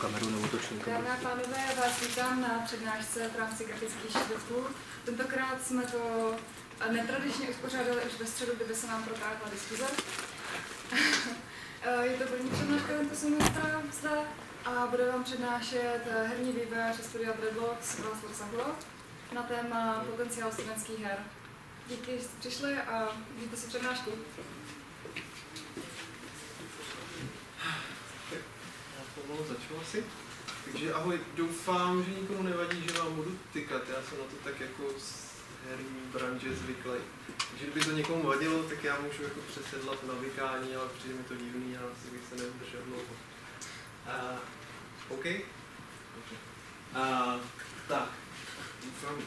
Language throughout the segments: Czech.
kameru nebo točím kameru. Dámy a pánové, já vás vítám na přednášce v rámci grafických šriftů. Tentokrát jsme to netradičně uspořádali už ve středu, kdyby se nám protáhla diskuze. Je to první přednáška tento semestra zde a bude vám přednášet herní vývojář studia Dreadlocks Václav Sahula na téma potenciál studentských her. Díky, že jste přišli a užijte si přednášku. Začnu asi. Takže ahoj, doufám, že nikomu nevadí, že vám budu tykat. Já jsem na to tak jako z herní branže zvyklý. Takže kdyby to někomu vadilo, tak já můžu jako přesedlat na vykání, ale přijde mi to divný a asi bych se neudržel dlouho. OK? Tak. Doufám.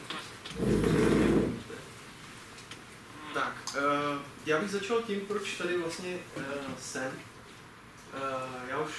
Tak, já bych začal tím, proč tady vlastně jsem. Já už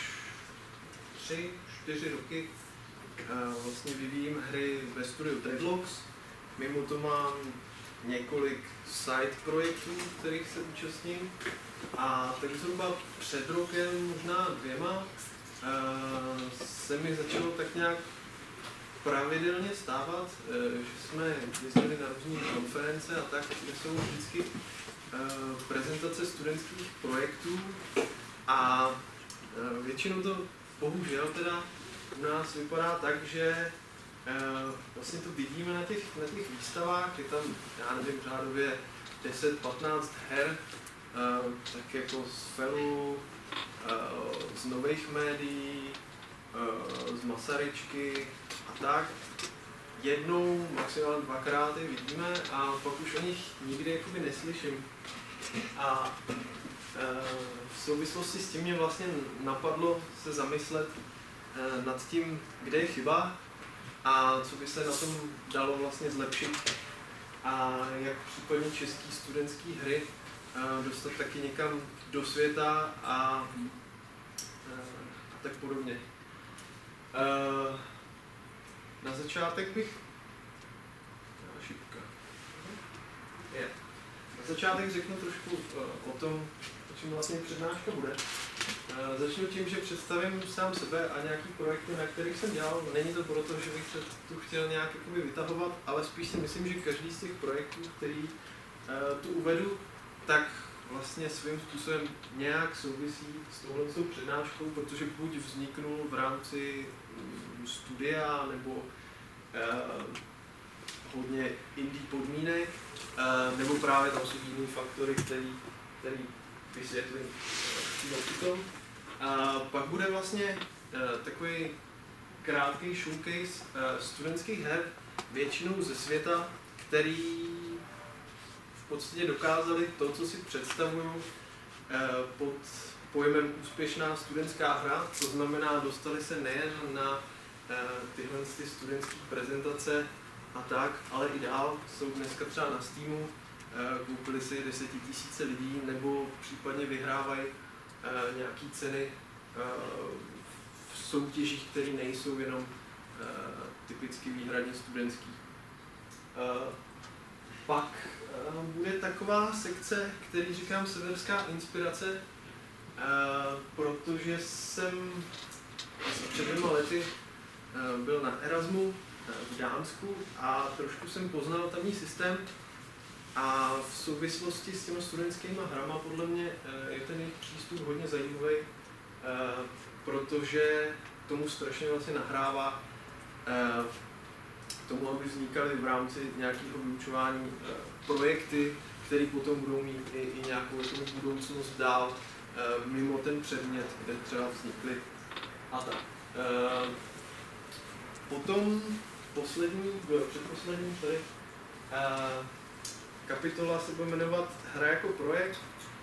3-4 roky vlastně vyvíjím hry ve studiu Dreadlocks. Mimo to mám několik side projektů, kterých se účastním. A tak zhruba před rokem, možná 2, se mi začalo tak nějak pravidelně stávat, že jsme jezdili na různé konference a tak, kde jsou vždycky prezentace studentských projektů a většinou to bohužel teda u nás vypadá tak, že vlastně to vidíme na těch výstavách, je tam, já nevím, řádově 10-15 her, tak jako z Felu, z nových médií, z Masaryčky a tak. Jednou, maximálně 2krát je vidíme a pak už o nich nikdy jakoby neslyším. A v souvislosti s tím mě vlastně napadlo se zamyslet nad tím, kde je chyba a co by se na tom dalo vlastně zlepšit a jak případně český studentský hry dostat taky někam do světa a tak podobně. Na začátek bych... Na začátek řeknu trošku o tom, o čem vlastně přednáška bude. Začnu tím, že představím sám sebe a nějaký projekty, na kterých jsem dělal. Není to proto, že bych se tu chtěl nějak vytahovat, ale spíš si myslím, že každý z těch projektů, který tu uvedu, tak vlastně svým způsobem nějak souvisí s touhletou přednáškou, protože buď vzniknul v rámci studia nebo hodně indie podmínek, nebo právě tam jsou jiné faktory, který vysvětlím potom. Pak bude vlastně takový krátký showcase studentských her, většinou ze světa, který v podstatě dokázali to, co si představuju pod pojmem úspěšná studentská hra. To znamená, dostali se nejen na tyhle studentské prezentace a tak, ale i dál. Jsou dneska třeba na Steamu, koupili si 10 000 lidí, nebo případně vyhrávají nějaké ceny v soutěžích, které nejsou jenom typicky výhradně studentský. Pak bude taková sekce, který říkám severská inspirace, protože jsem asi před 2 lety byl na Erasmu v Dánsku a trošku jsem poznal tamní systém a v souvislosti s těmi studentskými hrama podle mě je ten jejich přístup hodně zajímavý, protože tomu strašně vlastně nahrává tomu, aby vznikaly v rámci nějakého vyučování projekty, které potom budou mít i nějakou budoucnost dál mimo ten předmět, kde třeba vznikly a tak. Potom předposlední tady kapitola se bude jmenovat Hra jako projekt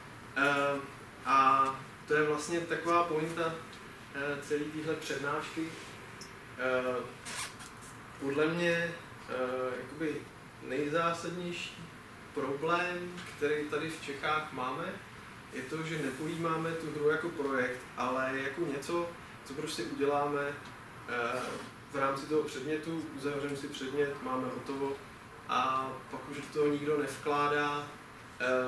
a to je vlastně taková pointa celé téhle přednášky. Podle mě jakoby nejzásadnější problém, který tady v Čechách máme, je to, že nepojímáme tu hru jako projekt, ale jako něco, co prostě uděláme v rámci toho předmětu, uzavřeme si předmět, máme hotovo a pak už do toho nikdo nevkládá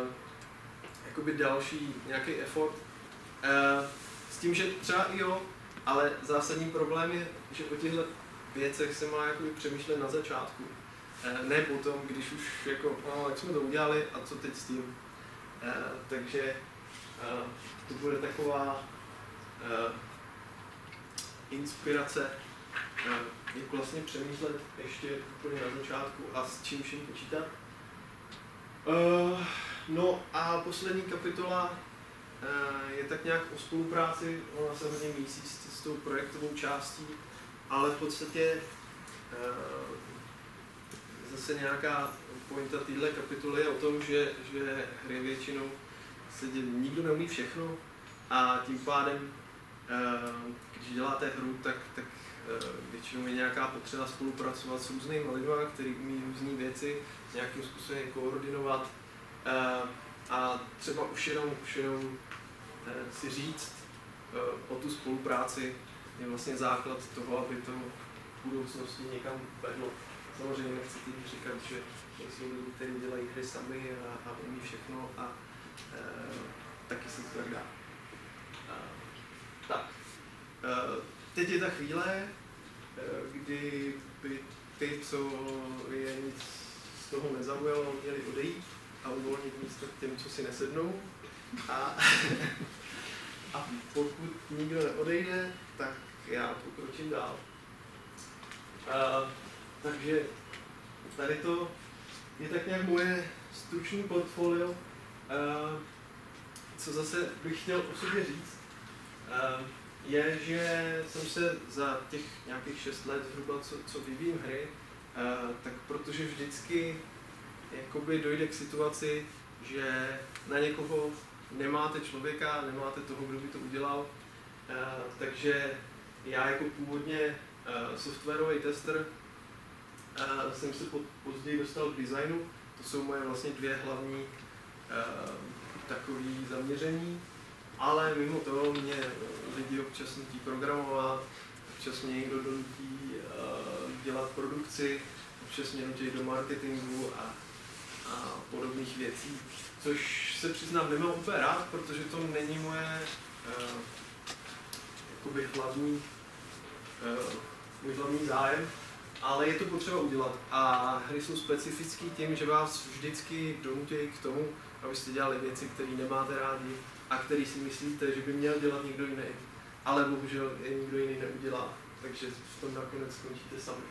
jakoby další nějaký effort. S tím, že třeba i jo, Ale zásadní problém je, že o těchto věcech se má jako přemýšlet na začátku. Ne potom, když už jako, no, jak jsme to udělali a co teď s tím. Takže to bude taková inspirace, jak vlastně přemýšlet ještě úplně na začátku a s čím vším počítat. No a poslední kapitola je tak nějak o spolupráci, ona se hodně mísí s tou projektovou částí, ale v podstatě zase nějaká pointa téhle kapitoly je o tom, že hry většinou nikdo neumí všechno a tím pádem, když děláte hru, tak většinou je nějaká potřeba spolupracovat s různými lidmi, kteří umí různé věci, nějakým způsobem koordinovat a třeba už jenom si říct o tu spolupráci je vlastně základ toho, aby to v budoucnosti někam vedlo. Samozřejmě nechci tím říkat, že jsou lidi, kteří dělají hry sami a umí všechno a taky se to tak dá. Teď je ta chvíle, kdy by ty, co je nic z toho nezaujalo, měli odejít a uvolnit místo těm, co si nesednou. A pokud nikdo neodejde, tak já pokročím dál. Takže tady to je tak nějak moje stručné portfolio. Co zase bych chtěl o sobě říct, je, že jsem se za těch nějakých 6 let zhruba, co vyvíjím hry, tak protože vždycky jakoby dojde k situaci, že na někoho nemáte člověka, nemáte toho, kdo by to udělal, takže já jako původně softwarový tester jsem se později dostal k designu. To jsou moje vlastně 2 hlavní takové zaměření, ale mimo toho mě lidi občas nutí programovat, občas mě někdo donutí dělat produkci, občas mě nutí do marketingu a podobných věcí, což se přiznám nemám úplně rád, protože to není moje jakoby můj hlavní zájem, ale je to potřeba udělat a hry jsou specifický tím, že vás vždycky donutí k tomu, abyste dělali věci, které nemáte rádi a které si myslíte, že by měl dělat někdo jiný, ale bohužel je nikdo jiný neudělá, takže v tom nakonec skončíte sami.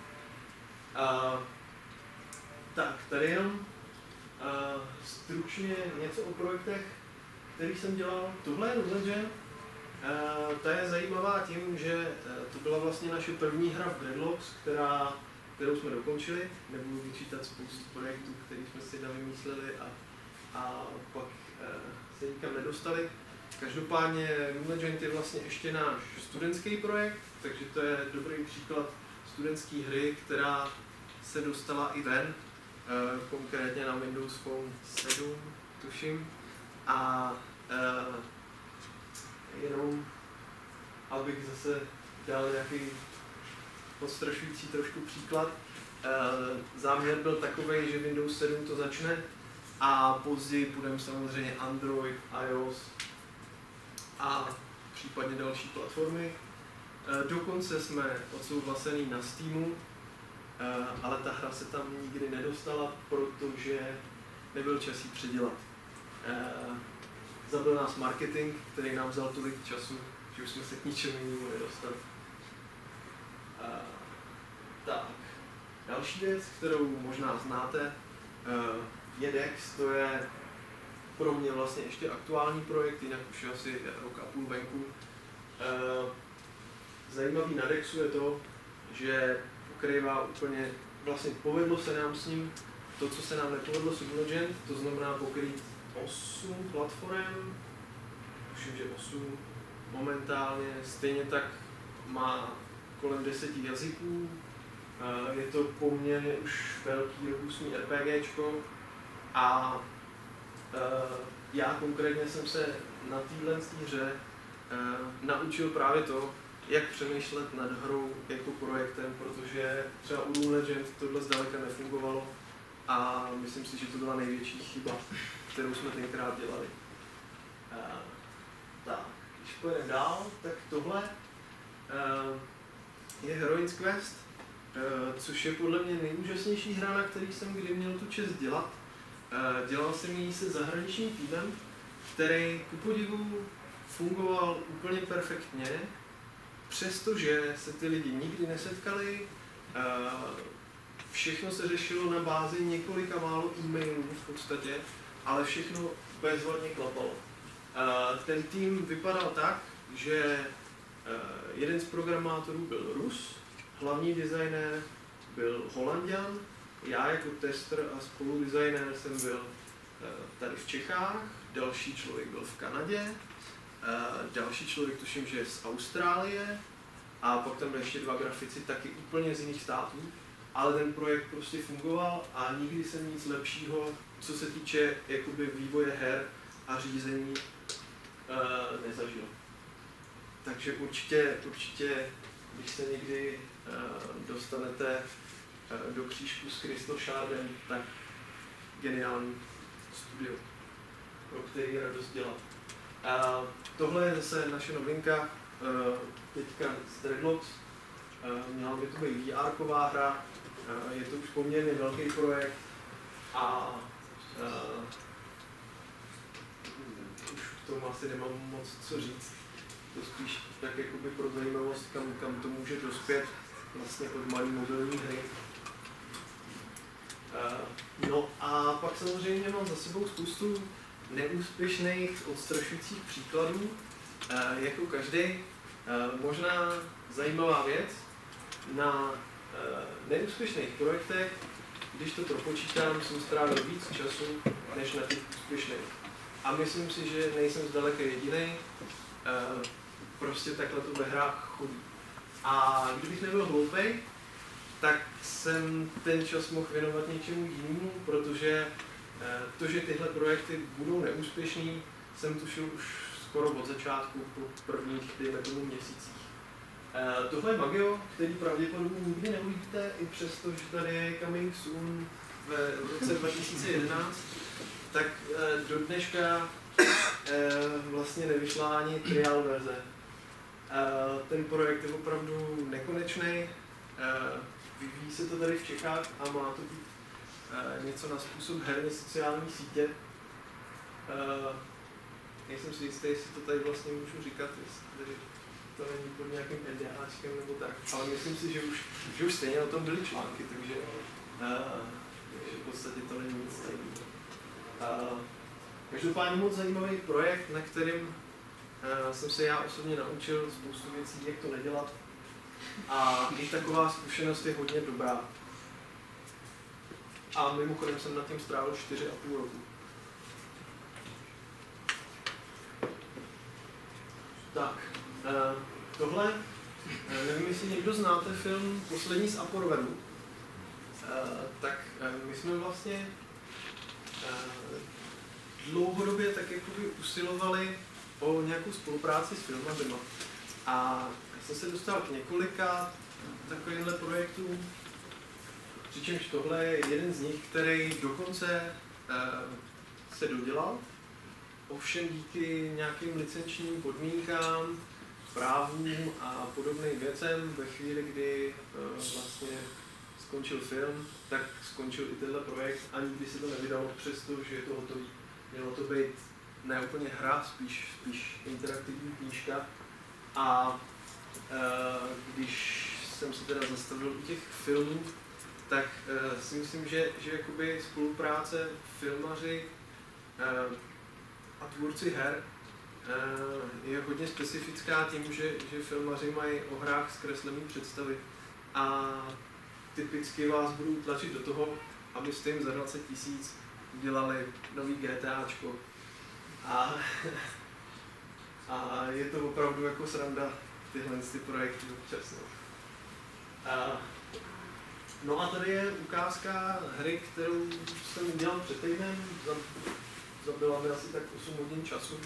Tak, tady jenom stručně něco o projektech, který jsem dělal. Tohle je Rootlegend. Ta je zajímavá tím, že to byla vlastně naše první hra v Dreadlocks, kterou jsme dokončili. Nebudu vyčítat spoustu projektů, které jsme si vymysleli a pak se nikam nedostali. Každopádně Rootlegend je vlastně ještě náš studentský projekt, takže to je dobrý příklad studentské hry, která se dostala i ven, konkrétně na Windows Phone 7, tuším. A jenom abych zase dal nějaký odstrašující trošku příklad. Záměr byl takový, že Windows 7 to začne a později půjdeme samozřejmě Android, iOS a případně další platformy. Dokonce jsme odsouhlasený na Steamu, ale ta hra se tam nikdy nedostala, protože nebyl čas ji předělat. Zabil nás marketing, který nám vzal tolik času, že už jsme se k ničemu jinému nedostali. Tak. Další věc, kterou možná znáte, je Dex, to je pro mě vlastně ještě aktuální projekt, jinak už je asi rok a půl venku. Zajímavý na Dexu je to, že pokrývá úplně, vlastně povedlo se nám s ním to, co se nám nepovedlo s Rootlegend, to znamená pokrýt 8 platform, myslím, že 8 momentálně, stejně tak má kolem 10 jazyků, je to poměrně už velký, robustní RPGčko a já konkrétně jsem se na téhle hře naučil právě to, jak přemýšlet nad hrou jako projektem, protože třeba u Rootlegend tohle zdaleka nefungovalo a myslím si, že to byla největší chyba, kterou jsme tenkrát dělali. Tak, když pojedeme dál, tak tohle je Heroines Quest, což je podle mě nejúžasnější hra, na který jsem kdy měl tu čest dělat. Dělal jsem ji se zahraničním týmem, který ku podivu fungoval úplně perfektně, přestože se ty lidi nikdy nesetkali. Všechno se řešilo na bázi několika málo e-mailů v podstatě, ale všechno bezvadně klapalo. Ten tým vypadal tak, že jeden z programátorů byl Rus, hlavní designér byl Holanďan, já jako tester a spoludesignér jsem byl tady v Čechách, další člověk byl v Kanadě, další člověk tuším, že je z Austrálie a pak tam byly ještě 2 grafici taky úplně z jiných států, ale ten projekt prostě fungoval a nikdy jsem nic lepšího, co se týče jakoby vývoje her a řízení, nezažil. Takže určitě, když se někdy dostanete do křížku s Crystal Shardem, tak geniální studio, pro který je radost dělat. Tohle je zase naše novinka, teďka z Dreadlocks. Měla by to být VR-ková hra, je to už poměrně velký projekt a už k tomu asi nemám moc co říct. To spíš tak jakoby pro zajímavost, kam to může dospět vlastně od malé mobilní hry. No a pak samozřejmě mám za sebou spoustu neúspěšných, odstrašujících příkladů, jako každý. Možná zajímavá věc, na neúspěšných projektech, když to propočítám, jsem strávil víc času, než na těch úspěšných. A myslím si, že nejsem zdaleka jediný. Prostě takhle to ve hrách chodí. A kdybych nebyl hloupej, tak jsem ten čas mohl věnovat něčemu jinému, protože to, že tyhle projekty budou neúspěšný, jsem tušil už skoro od začátku, po prvních, dejme tomu, měsících. Tohle je Magio, který pravděpodobně nikdy neuvidíte, i přesto, že tady je Coming Soon v roce 2011, tak do dneška vlastně nevyšla ani trial verze. Ten projekt je opravdu nekonečný, vyvíjí se to tady v Čechách a má to být něco na způsob herní sociální sítě. Nejsem si jistý, jestli to tady vlastně můžu říkat, jestli to není pod nějakým NDAčkem nebo tak, ale myslím si, že už stejně o tom byly články, takže v podstatě to není nic tajného. Každopádně moc zajímavý projekt, na kterým jsem se já osobně naučil spoustu věcí, jak to nedělat. A i taková zkušenost je hodně dobrá. A mimochodem jsem nad tím strávil 4,5 roku. Tak, tohle, nevím, jestli někdo znáte film Poslední z Aporveru, tak my jsme vlastně dlouhodobě tak jakoby usilovali o nějakou spolupráci s filmařima. A já jsem se dostal k několika takovýmhle projektům, přičemž tohle je jeden z nich, který dokonce se dodělal, ovšem díky nějakým licenčním podmínkám, právům a podobným věcem ve chvíli, kdy vlastně skončil film, tak skončil i tenhle projekt a nikdy se to nevydalo, přestože je to hotový. Mělo to být ne úplně hra, spíš interaktivní knížka. A když jsem se teda zastavil u těch filmů, tak si myslím, že jakoby spolupráce filmaři a tvůrci her je hodně specifická tím, že filmaři mají o hrách zkreslené představy a typicky vás budou tlačit do toho, abyste jim za 20 000 udělali nový GTAčko. A je to opravdu jako sranda tyhle projekty občas. No a tady je ukázka hry, kterou jsem udělal před týdnem, zabila mi asi tak 8 hodin času.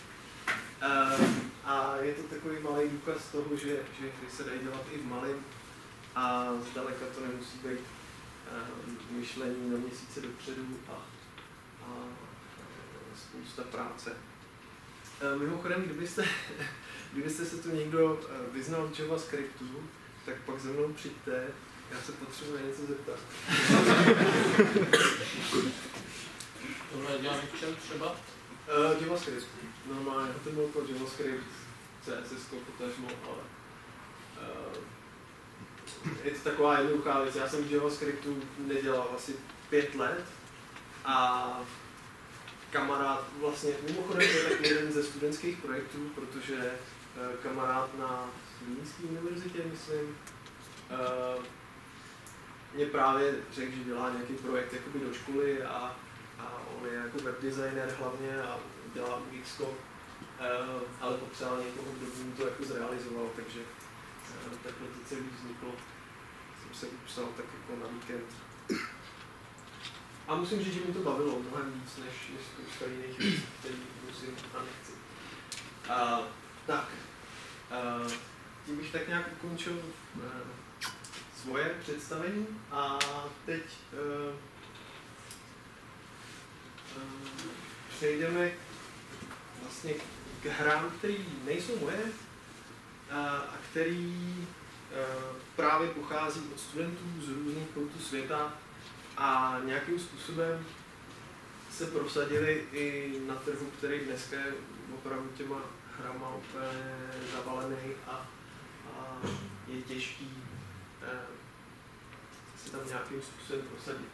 A je to takový malý důkaz toho, že hry se dají dělat i v malém a zdaleka to nemusí být myšlení na měsíce dopředu a spousta práce. Mimochodem, kdybyste se tu někdo vyznal v JavaScriptu, tak pak za mnou přijďte, já se potřebuji něco zeptat. Tohle děláme v čem třeba? JavaScript. Normálně, to byl kód JavaScript, CSS, potažmo, ale je to taková jednoduchá věc. Já jsem v JavaScriptu nedělal asi 5 let a kamarád, vlastně mimochodem to je tak jeden ze studentských projektů, protože kamarád na Zlínské univerzitě, myslím, mě právě řekl, že dělá nějaký projekt jakoby do školy a on je jako webdesigner hlavně a dělá UX, ale potřeboval někoho, kdo by mu to jako zrealizoval, takže takhle to celý vzniklo. Jsem se upsal tak jako na víkend. A musím říct, že mi to bavilo mnohem víc, než spousta jiných věcí, které musím a nechci. Tak, tím bych tak nějak ukončil svoje představení a teď přejdeme vlastně k hrám, které nejsou moje a který právě pochází od studentů z různých koutů světa a nějakým způsobem se prosadili i na trhu, který dneska je opravdu těma hrama úplně zavalený a je těžký se tam nějakým způsobem prosadit.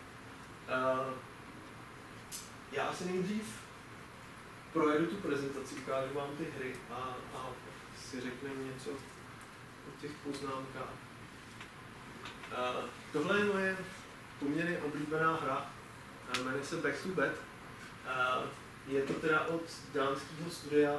Já si nejdřív projedu tu prezentaci, ukážu vám ty hry a si řekneme něco o těch poznámkách. Tohle je moje poměrně oblíbená hra, jmenuje se Back to Bed. Je to teda od dánského studia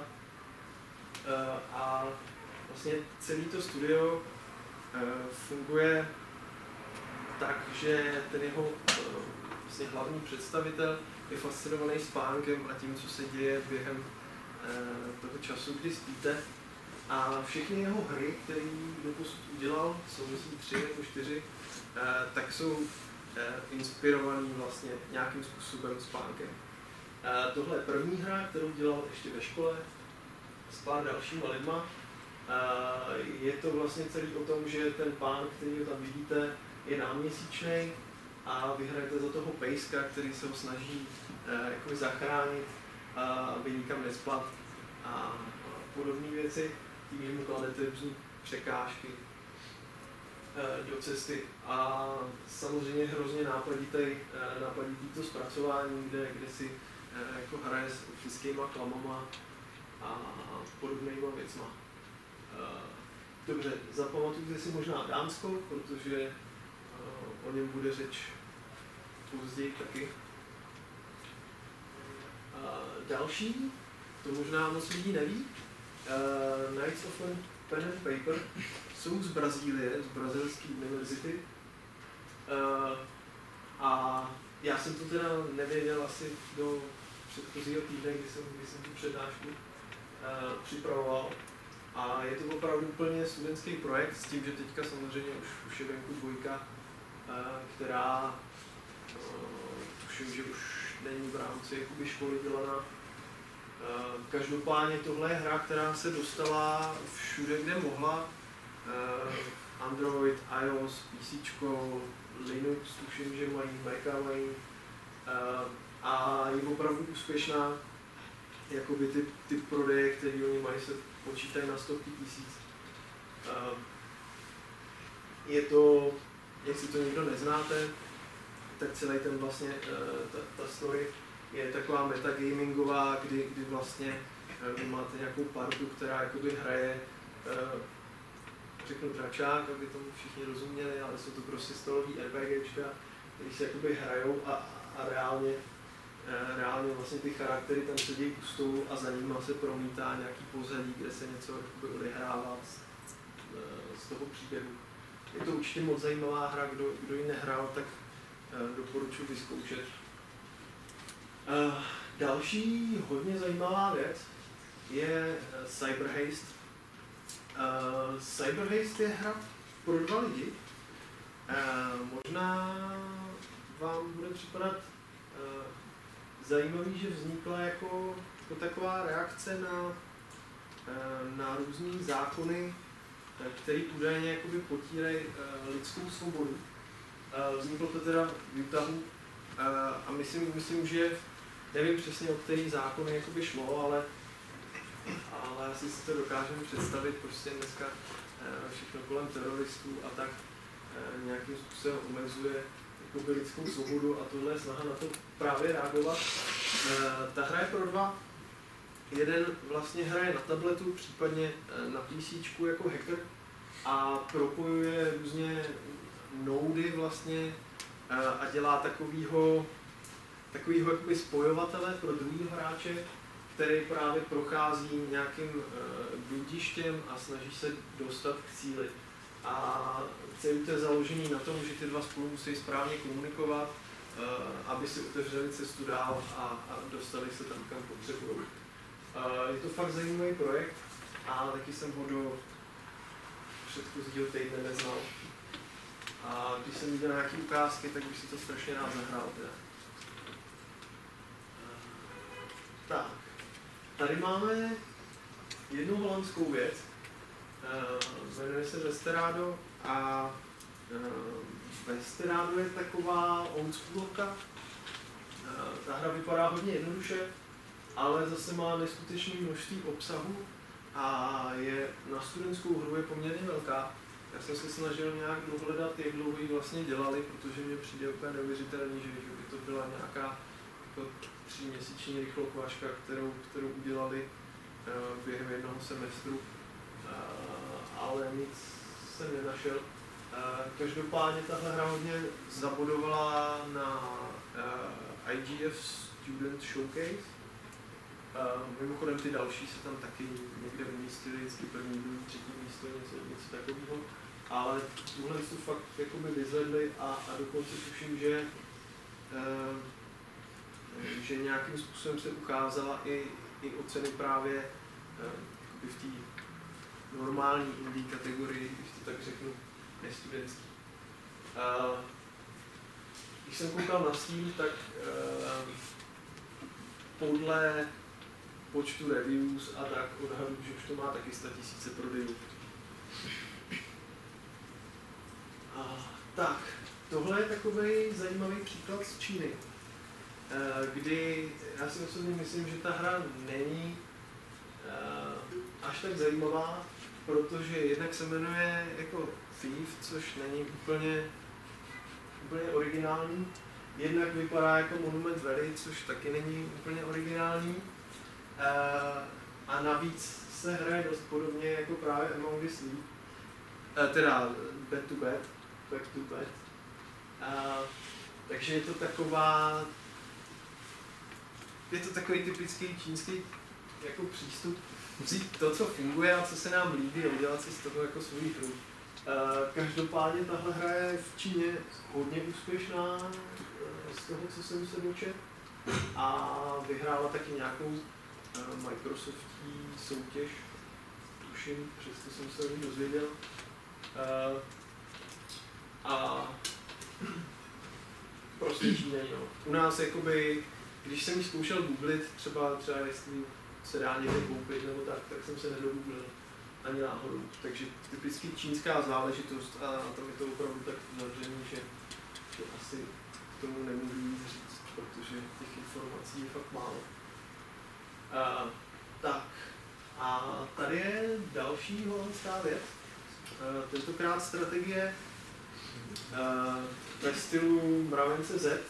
a vlastně celý to studio funguje tak, že ten jeho vlastně hlavní představitel je fascinovaný spánkem a tím, co se děje během toho času, kdy spíte. A všechny jeho hry, které doposud udělal, jsou myslím 3 nebo 4, tak jsou inspirovaný vlastně nějakým způsobem spánkem. Tohle je první hra, kterou dělal ještě ve škole s pár dalšíma lidma. Je to vlastně celý o tom, že ten pán, který ho tam vidíte, je náměsíčnej a vy hrajete za toho pejska, který se ho snaží jako zachránit, aby nikam nespad a podobné věci. Tím, že mu kladete různé překážky do cesty. A samozřejmě hrozně nápaditý to zpracování, kde si jako hraje s optickýma klamama a podobnýma věcma. Dobře, zapamatujte si možná Dánsko, protože o něm bude řeč později taky. Další, to možná moc lidí neví, Knights of Pen and Paper jsou z Brazílie, z brazilské univerzity. A já jsem to teda nevěděl asi do předchozího týdne, kdy jsem tu přednášku připravoval. A je to opravdu úplně studentský projekt s tím, že teďka samozřejmě už je venku dvojka, která tuším, že už není v rámci jakoby školy dělaná. Každopádně tohle je hra, která se dostala všude, kde mohla. Android, iOS, PC, Linux, tuším, že mají, Maca mají. A je opravdu úspěšná. Jakoby ty prodeje, které oni mají, se počítají na stovky tisíc. Je to, jestli to někdo neznáte, tak celý ten vlastně, ta story je taková metagamingová, kdy vlastně vy máte nějakou partu, která jakoby hraje, řeknu dračák, aby tomu všichni rozuměli, ale jsou to prostě stolový RPGčka, který se jakoby hrajou a reálně vlastně ty charaktery tam sedí u stolu a za nimi se promítá nějaký pozadí, kde se něco odehrává z toho příběhu. Je to určitě moc zajímavá hra, kdo ji nehrál, tak doporučuji vyzkoušet. Další hodně zajímavá věc je Cyberhaste. Cyberhaste je hra pro 2 lidi. Možná vám bude připadat zajímavý, že vznikla jako taková reakce na různý zákony, které údajně jakoby potírají lidskou svobodu. Vzniklo to teda v Utahu a myslím, že nevím přesně, o který zákony jakoby šlo, ale asi si to dokážeme představit, prostě dneska všechno kolem teroristů a tak nějakým způsobem omezuje jakoby lidskou svobodu a tohle je snaha na to právě reagovat. Ta hra je pro dva. Jeden vlastně hraje na tabletu, případně na PC jako hacker a propojuje různě noudy vlastně a dělá takovýho jakoby spojovatele pro druhýho hráče, který právě prochází nějakým bludištěm a snaží se dostat k cíli. A celý to je založený na tom, že ty dva spolu musí správně komunikovat, aby si otevřeli cestu dál a dostali se tam, kam potřebují. Je to fakt zajímavý projekt a taky jsem ho do předchozího týdne neznal. A když jsem viděl nějaké ukázky, tak bych si to strašně rád zahrál teda. Tak, tady máme jednu holandskou věc, jmenuje se Westerado a Westerado je taková oldschoolovka. Ta hra vypadá hodně jednoduše, ale zase má neskutečné množství obsahu a je na studentskou hru je poměrně velká. Já jsem se snažil nějak dohledat, jak dlouho ji vlastně dělali, protože mně přijde úplně neuvěřitelný, že by to byla nějaká jako 3měsíční rychlokvaška, kterou udělali během jednoho semestru, ale nic jsem nenašel. Každopádně tahle hra hodně zabodovala na IGF Student Showcase. Mimochodem ty další se tam taky někde umístily, vždycky první, druhý, třetí místo, něco takového. Ale tuhle jsou fakt jakoby vyzvedli a dokonce tuším, že nějakým způsobem se ukázala i oceny právě v té normální indie kategorii, když to tak řeknu, nestudentský. Když jsem koukal na Steam, tak podle počtu reviews a tak odhadu, že už to má taky 100 000 prodejů. Tak, tohle je takový zajímavý příklad z Číny, kdy já si osobně myslím, že ta hra není až tak zajímavá, protože jednak se jmenuje jako Thief, což není úplně originální, jednak vypadá jako Monument Valley, což taky není úplně originální, a navíc se hraje dost podobně jako právě Among the Sleep, teda Back to Bed. Takže je to takový typický čínský jako přístup, vzít to, co funguje a co se nám líbí a udělat si z toho jako svou hru. Každopádně tahle hra je v Číně hodně úspěšná z toho, co jsem se dočetl, a vyhrála taky nějakou Microsoftí soutěž, tuším, přesto jsem se o ní dozvěděl. A prostě Číňani, no. U nás jakoby, když jsem ji zkoušel googlit, třeba jestli se dá někde koupit nebo tak jsem se nedogooglil ani náhodou. Takže typicky čínská záležitost a tam je to opravdu tak zavřený, že asi k tomu nemůžu nic říct, protože těch informací je fakt málo. Tak, a tady je další holandská věc. Tentokrát strategie ve stylu Mravence Z.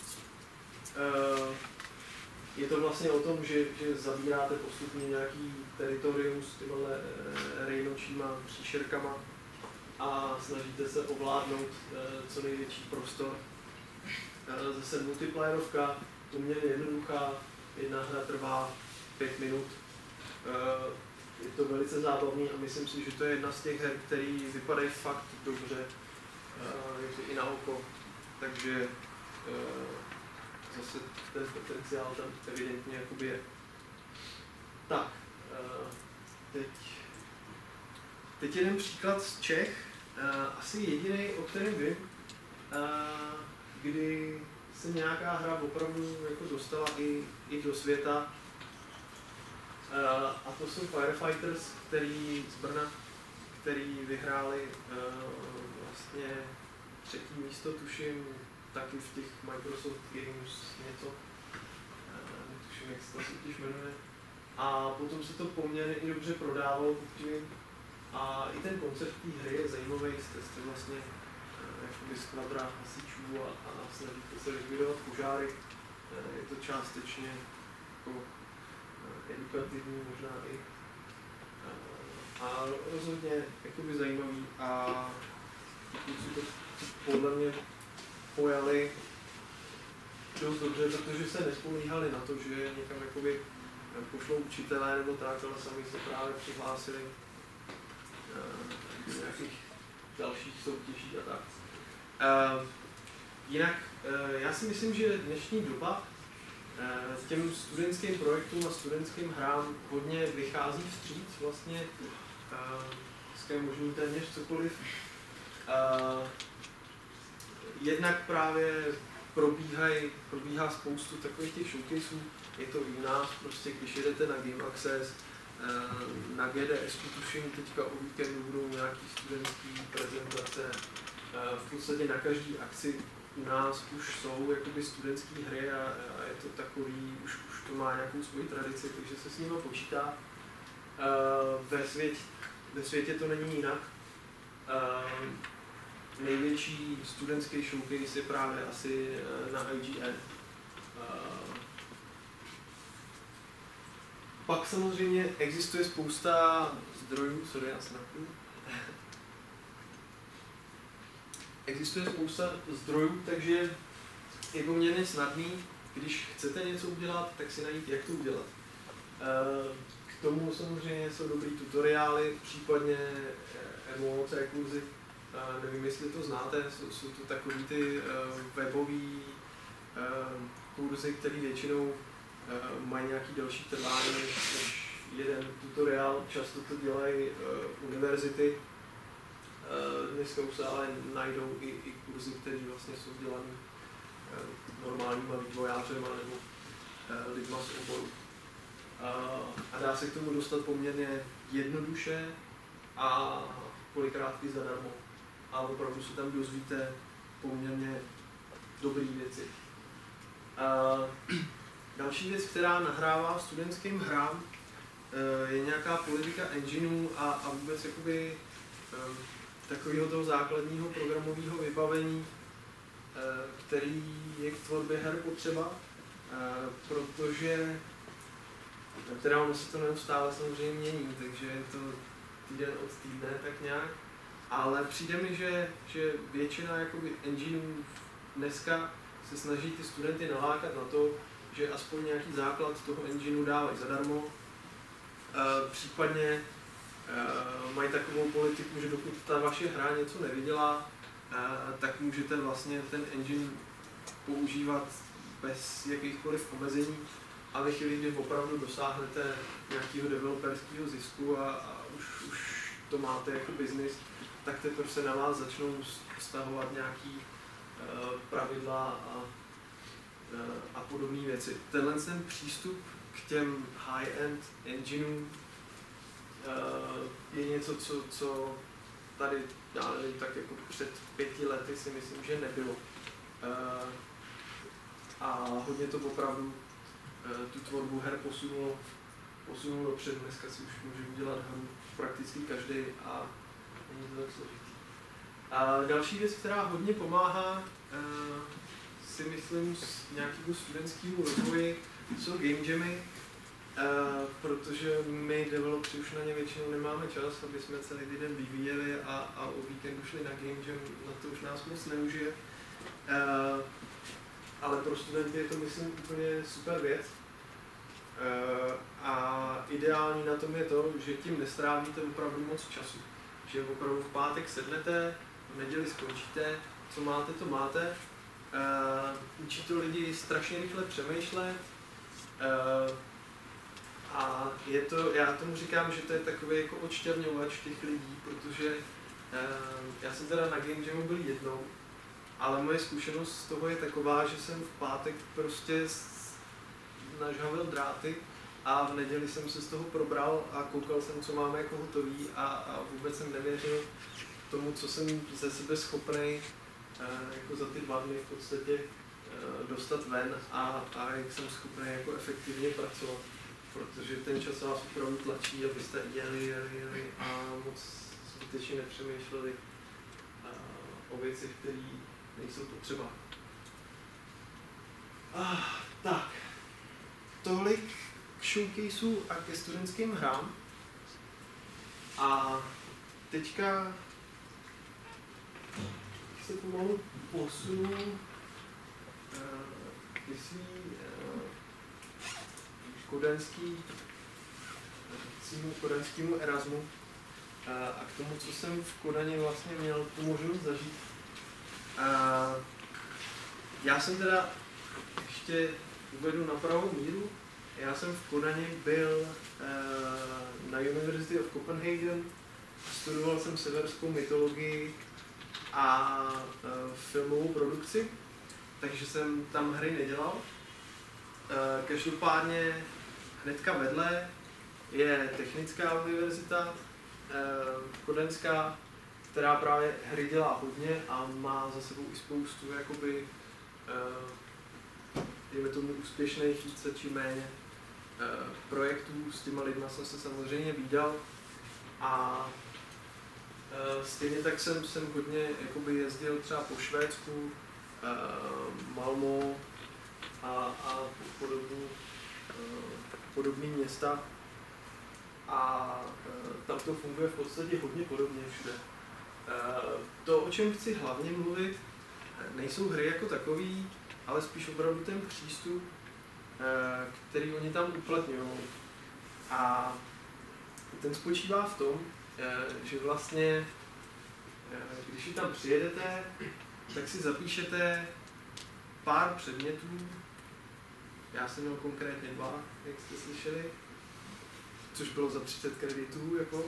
Je to vlastně o tom, že zabíráte postupně nějaký teritorium s tyhle rejnočíma příšerkama a snažíte se ovládnout co největší prostor. Zase multiplayerovka, poměrně jednoduchá, jedna hra trvá 5 minut. Je to velice zábavný a myslím si, že to je jedna z těch her, které vypadají fakt dobře, i na oko, takže zase ten potenciál tam evidentně jakoby je. Tak, teď jeden příklad z Čech, asi jediný, o kterém vím, kdy se nějaká hra opravdu jako dostala i do světa. A to jsou Firefighters, který z Brna, který vyhráli vlastně 3. místo, tuším, taky v těch Microsoft Games něco, netuším, jak se ta soutěž jmenuje. A potom se to poměrně i dobře prodávalo, a i ten koncept té hry je zajímavý, jste vlastně jakoby skvadra hasičů a snažíte se likvidovat požáry. Je to částečně jako edukativní, možná i a rozhodně jakoby zajímavý a kluci to podle mě pojali dost dobře, protože se nespolíhali na to, že někam jakoby pošlou učitelé nebo tak, ale sami se právě přihlásili z nějakých dalších soutěží a tak. Jinak já si myslím, že dnešní doba těm studentským projektům a studentským hrám hodně vychází vstříc vlastně. Dneska je možný téměř cokoliv. Jednak právě probíhá spoustu takových těch showcaseů. Je to i u nás, prostě když jedete na Game Access, na GDS, tuším, teďka o víkendu budou nějaký studentský prezentace. V podstatě na každý akci u nás už jsou jakoby studentské hry a je to takový, už to má nějakou svoji tradici, takže se s nimi počítá. Ve světě to není jinak. Největší studentský showcase je právě asi na IGN. Pak samozřejmě existuje spousta zdrojů, existuje spousta zdrojů, takže je poměrně snadný, když chcete něco udělat, tak si najít, jak to udělat. K tomu samozřejmě jsou dobrý tutoriály, případně MOOC kurzy. Nevím, jestli to znáte, jsou to takový ty webový kurzy, které většinou mají nějaký další trvání než jeden tutoriál. Často to dělají univerzity. Dneska už se ale najdou i kurzy, které vlastně jsou dělané normálníma vývojářema nebo lidma z oboru. A dá se k tomu dostat poměrně jednoduše a kolikrát i zadarmo. A opravdu se tam dozvíte poměrně dobré věci. Další věc, která nahrává studentským hrám, je nějaká politika engineů a vůbec jakoby takového toho základního programového vybavení, který je k tvorbě her potřeba, protože teda ono se to neustále samozřejmě mění, takže je to týden od týdne tak nějak, ale přijde mi, že většina jakoby engineů dneska se snaží ty studenty nalákat na to, že aspoň nějaký základ toho engineu dávají zadarmo, případně mají takovou politiku, že dokud ta vaše hra něco nevydělá, tak můžete vlastně ten engine používat bez jakýchkoliv omezení a ve chvíli, kdy opravdu dosáhnete nějakého developerského zisku a už to máte jako biznis, tak teprve se na vás začnou vztahovat nějaký pravidla a podobné věci. Tenhle ten přístup k těm high-end engineům je něco, co tady, já nevím, tak jako před 5 lety si myslím, že nebylo. A hodně to opravdu tu tvorbu her posunulo dopředu. Dneska si už může udělat hru prakticky každý a není to tak složitý. A další věc, která hodně pomáhá, si myslím, z nějakého studentského rozvoje, jsou game jamy, protože my developři už na ně většinou nemáme čas, aby jsme celý den vyvíjeli a o víkendu šli na game jam, na to už nás moc nemůže. Ale pro studenty je to, myslím, úplně super věc. A ideální na tom je to, že tím nestrávíte opravdu moc času. Že opravdu v pátek sednete, v neděli skončíte, co máte, to máte. Učí to lidi strašně rychle přemýšlet. A je to, já tomu říkám, že to je takový jako odšťavňovač těch lidí, protože já jsem teda na Game Jamu byl jednou ale moje zkušenost z toho je taková, že jsem v pátek prostě nažhavil dráty a v neděli jsem se z toho probral a koukal jsem, co máme jako hotový a vůbec jsem nevěřil tomu, co jsem ze sebe schopnej jako za ty 2 dny v podstatě dostat ven a jak jsem schopný jako efektivně pracovat, protože ten čas vás opravdu tlačí, abyste jeli a moc zbytečně nepřemýšleli o věcech, které nejsou potřeba. Tak, tolik k showcaseu a ke studentským hrám. A teďka se pomalu posunu k kodaňskému Erasmu a k tomu, co jsem v Kodani vlastně měl tu možnost zažít. Já jsem teda ještě uvedu na pravou míru. Já jsem v Kodani byl na University of Copenhagen, studoval jsem severskou mytologii a filmovou produkci, takže jsem tam hry nedělal. Každopádně hnedka vedle je technická univerzita kodaňská, která právě hry dělá hodně a má za sebou i spoustu jakoby, dejme tomu úspěšných více či méně projektů. S těma lidma jsem se samozřejmě vídal a stejně tak jsem hodně jakoby jezdil třeba po Švédsku, Malmö a podobné města a tam to funguje v podstatě hodně podobně všude. To, o čem chci hlavně mluvit, nejsou hry jako takový, ale spíš opravdu ten přístup, který oni tam uplatňují. A ten spočívá v tom, že vlastně, když tam přijedete, tak si zapíšete pár předmětů. Já jsem měl konkrétně 2, jak jste slyšeli, což bylo za 30 kreditů. Jako.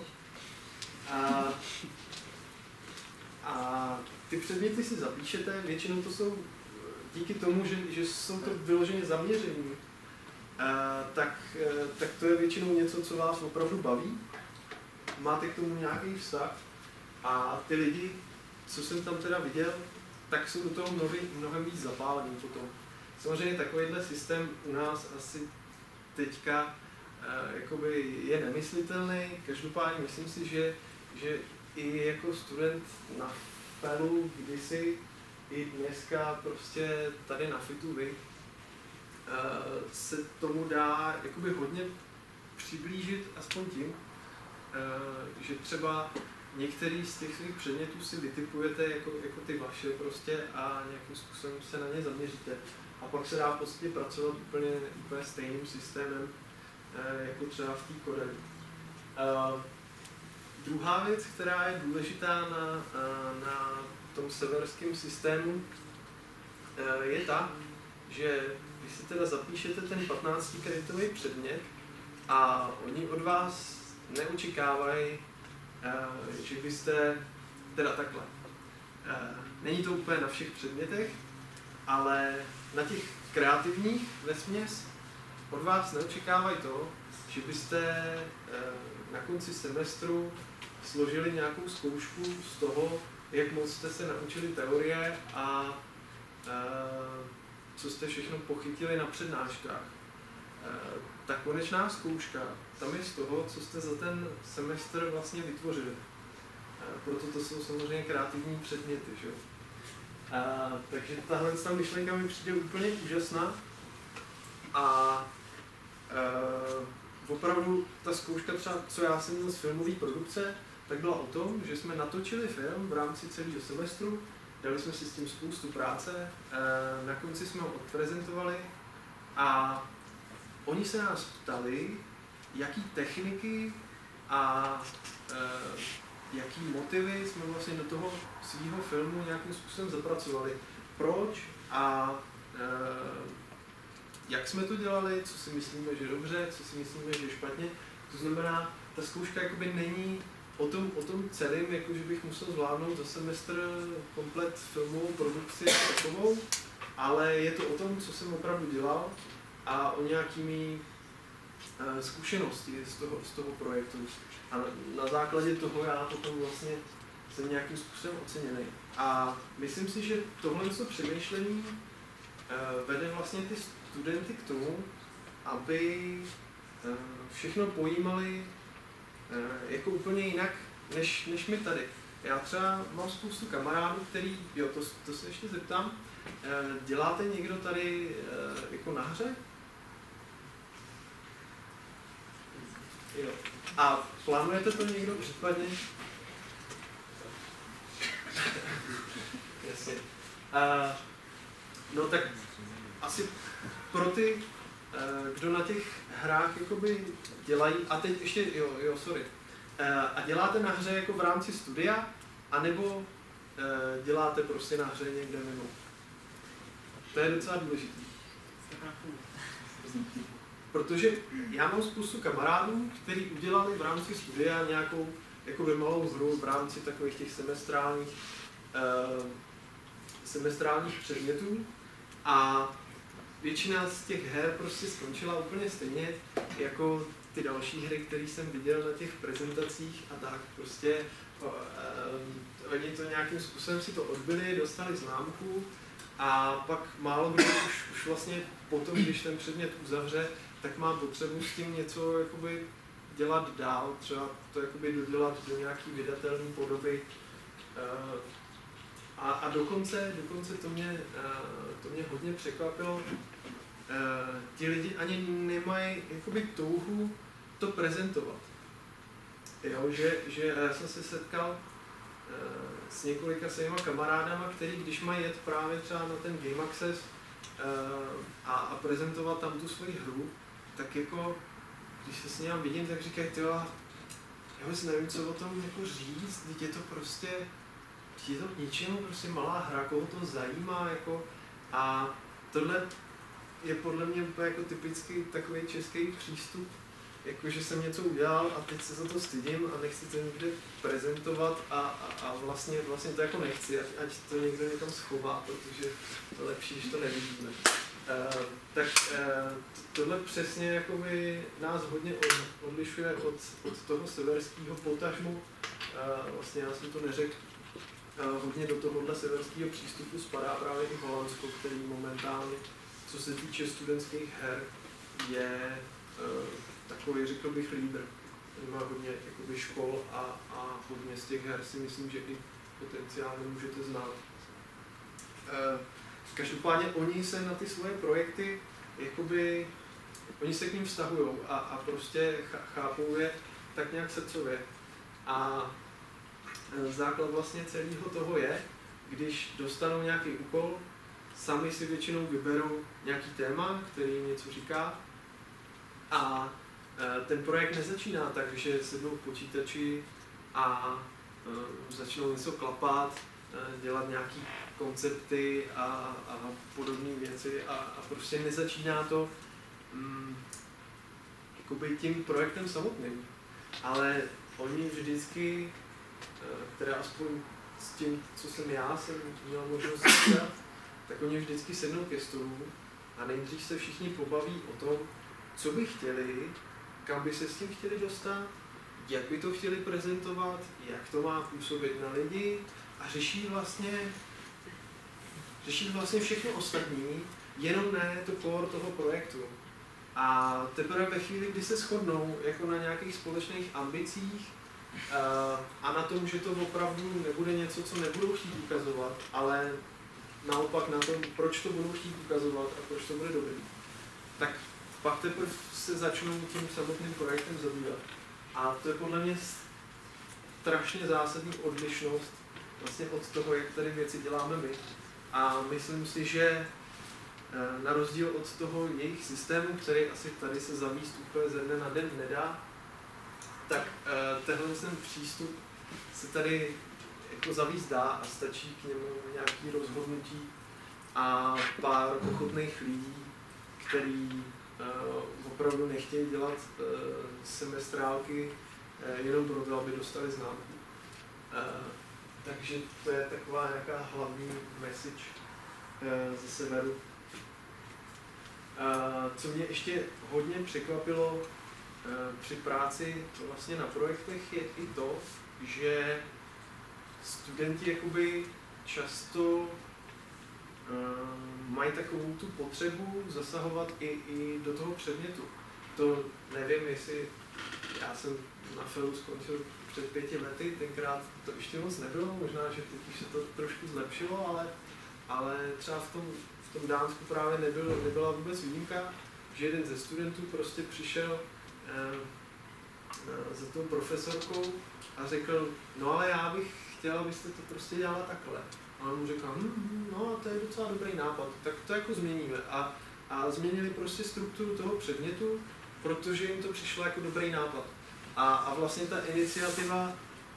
A ty předměty si zapíšete, většinou to jsou díky tomu, že jsou to vyloženě zaměření, tak to je většinou něco, co vás opravdu baví. Máte k tomu nějaký vztah a ty lidi, co jsem tam teda viděl, tak jsou do toho mnohem víc zapálení potom. Samozřejmě takovýhle systém u nás asi teďka jakoby je nemyslitelný. Každopádně myslím si, že i jako student na FELu kdysi i dneska prostě tady na FITu se tomu dá jakoby hodně přiblížit aspoň tím, že třeba některý z těch svých předmětů si vytipujete jako ty vaše prostě a nějakým způsobem se na ně zaměříte. A pak se dá v podstatě pracovat úplně stejným systémem, jako třeba v té Kodani. Druhá věc, která je důležitá na tom severském systému, je ta, že když si teda zapíšete ten 15-kreditový předmět a oni od vás neočekávají, že byste, teda takhle, není to úplně na všech předmětech, ale na těch kreativních vesměs od vás neočekávají to, že byste na konci semestru složili nějakou zkoušku z toho, jak moc jste se naučili teorie a co jste všechno pochytili na přednáškách. Ta konečná zkouška tam je z toho, co jste za ten semestr vlastně vytvořili. Proto to jsou samozřejmě kreativní předměty. Že? Takže tahle myšlenka mi přijde úplně úžasná a opravdu ta zkouška třeba, co já jsem měl z filmové produkce, tak byla o tom, že jsme natočili film v rámci celého semestru, dali jsme si s tím spoustu práce, na konci jsme ho odprezentovali a oni se nás ptali, jaký techniky a jaký motivy jsme vlastně do toho svého filmu nějakým způsobem zapracovali. Proč a jak jsme to dělali, co si myslíme, že dobře, co si myslíme, že špatně. To znamená, ta zkouška jakoby není o tom celém, jakože bych musel zvládnout za semestr komplet filmovou produkci takovou, ale je to o tom, co jsem opravdu dělal a o nějakými zkušenosti z toho projektu. A na základě toho já potom vlastně jsem nějakým způsobem oceněný. A myslím si, že tohle přemýšlení vede vlastně ty studenty k tomu, aby všechno pojímali jako úplně jinak, než my tady. Já třeba mám spoustu kamarádů, který, jo, to se ještě zeptám, děláte někdo tady jako na hře? Jo. A plánujete to někdo případně? Jasně. No tak asi pro ty, kdo na těch hrách jakoby dělají, a teď ještě, sorry. A děláte na hře jako v rámci studia, anebo děláte prostě na hře někde mimo? To je docela důležité. Protože já mám spoustu kamarádů, kteří udělali v rámci studia nějakou jakoby malou hru v rámci takových těch semestrálních předmětů a většina z těch her prostě skončila úplně stejně jako ty další hry, které jsem viděl na těch prezentacích a tak prostě oni to nějakým způsobem si to odbyli, dostali známku a pak málo kdo už vlastně potom, když ten předmět uzavře, tak má potřebu s tím něco jakoby dělat dál, třeba to jakoby dodělat do nějaký vydatelné podoby. A dokonce to mě hodně překvapilo. Ti lidi ani nemají jakoby touhu to prezentovat. Jo, že já jsem se setkal s několika svýma kamarádama, který když mají jet právě třeba na ten Game Access a prezentovat tam tu svoji hru, tak jako, když se s ním vidím, tak říkají, já vůbec nevím, co o tom jako říct, teď je to prostě, je to k ničemu, prostě malá hra, koho to zajímá, jako, a tohle je podle mě jako typický takový český přístup, jako, že jsem něco udělal a teď se za to stydím a nechci to někde prezentovat a vlastně to jako nechci, ať to někdo někam schová, protože to je lepší, když to nevidíme. Tohle přesně jakoby nás hodně odlišuje od toho severského potažmu. Vlastně já jsem to neřekl, hodně do tohohle severského přístupu spadá právě i Holandsko, který momentálně, co se týče studentských her, je takový, řekl bych, lídr. Má hodně jakoby škol a hodně z těch her si myslím, že i potenciálně můžete znát. Každopádně oni se na ty svoje projekty, jakoby, oni se k ním vztahují a prostě chápou je tak nějak srdcově. A základ vlastně celého toho je, když dostanou nějaký úkol, sami si většinou vyberou nějaký téma, který jim něco říká a ten projekt nezačíná tak, že sednou v počítači a začnou něco klapat, dělat nějaký koncepty a podobné věci a prostě nezačíná to jakoby tím projektem samotným. Ale oni vždycky, teda aspoň s tím, co jsem měl možnost říkat, tak oni vždycky sednou ke stolu a nejdřív se všichni pobaví o tom, co by chtěli, kam by se s tím chtěli dostat, jak by to chtěli prezentovat, jak to má působit na lidi a řeší vlastně všechno ostatní, jenom ne to core toho projektu. A teprve ve chvíli, kdy se shodnou jako na nějakých společných ambicích a na tom, že to opravdu nebude něco, co nebudou chtít ukazovat, ale naopak na tom, proč to budou chtít ukazovat a proč to bude dobrý, tak pak teprve se začnou tím samotným projektem zabývat. A to je podle mě strašně zásadní odlišnost vlastně od toho, jak tady věci děláme my. A myslím si, že na rozdíl od toho jejich systému, který asi tady se zavíst úplně ze dne na den nedá, tak tenhle ten přístup se tady jako zavíst dá a stačí k němu nějaký rozhodnutí a pár ochotných lidí, který opravdu nechtějí dělat semestrálky jenom proto, aby dostali známku. Takže to je taková nějaká hlavní message ze severu. Co mě ještě hodně překvapilo při práci vlastně na projektech je i to, že studenti jakoby často mají takovou tu potřebu zasahovat i do toho předmětu. To nevím, jestli já jsem na FELu skončil před 5 lety, tenkrát to ještě moc nebylo, možná, že teď už se to trošku zlepšilo, ale třeba v tom Dánsku právě nebyla vůbec výjimka, že jeden ze studentů prostě přišel za tou profesorkou a řekl, no ale já bych chtěl, abyste to prostě dělala takhle. A on mu řekl, no to je docela dobrý nápad, tak to jako změníme. A změnili prostě strukturu toho předmětu, protože jim to přišlo jako dobrý nápad. A vlastně ta iniciativa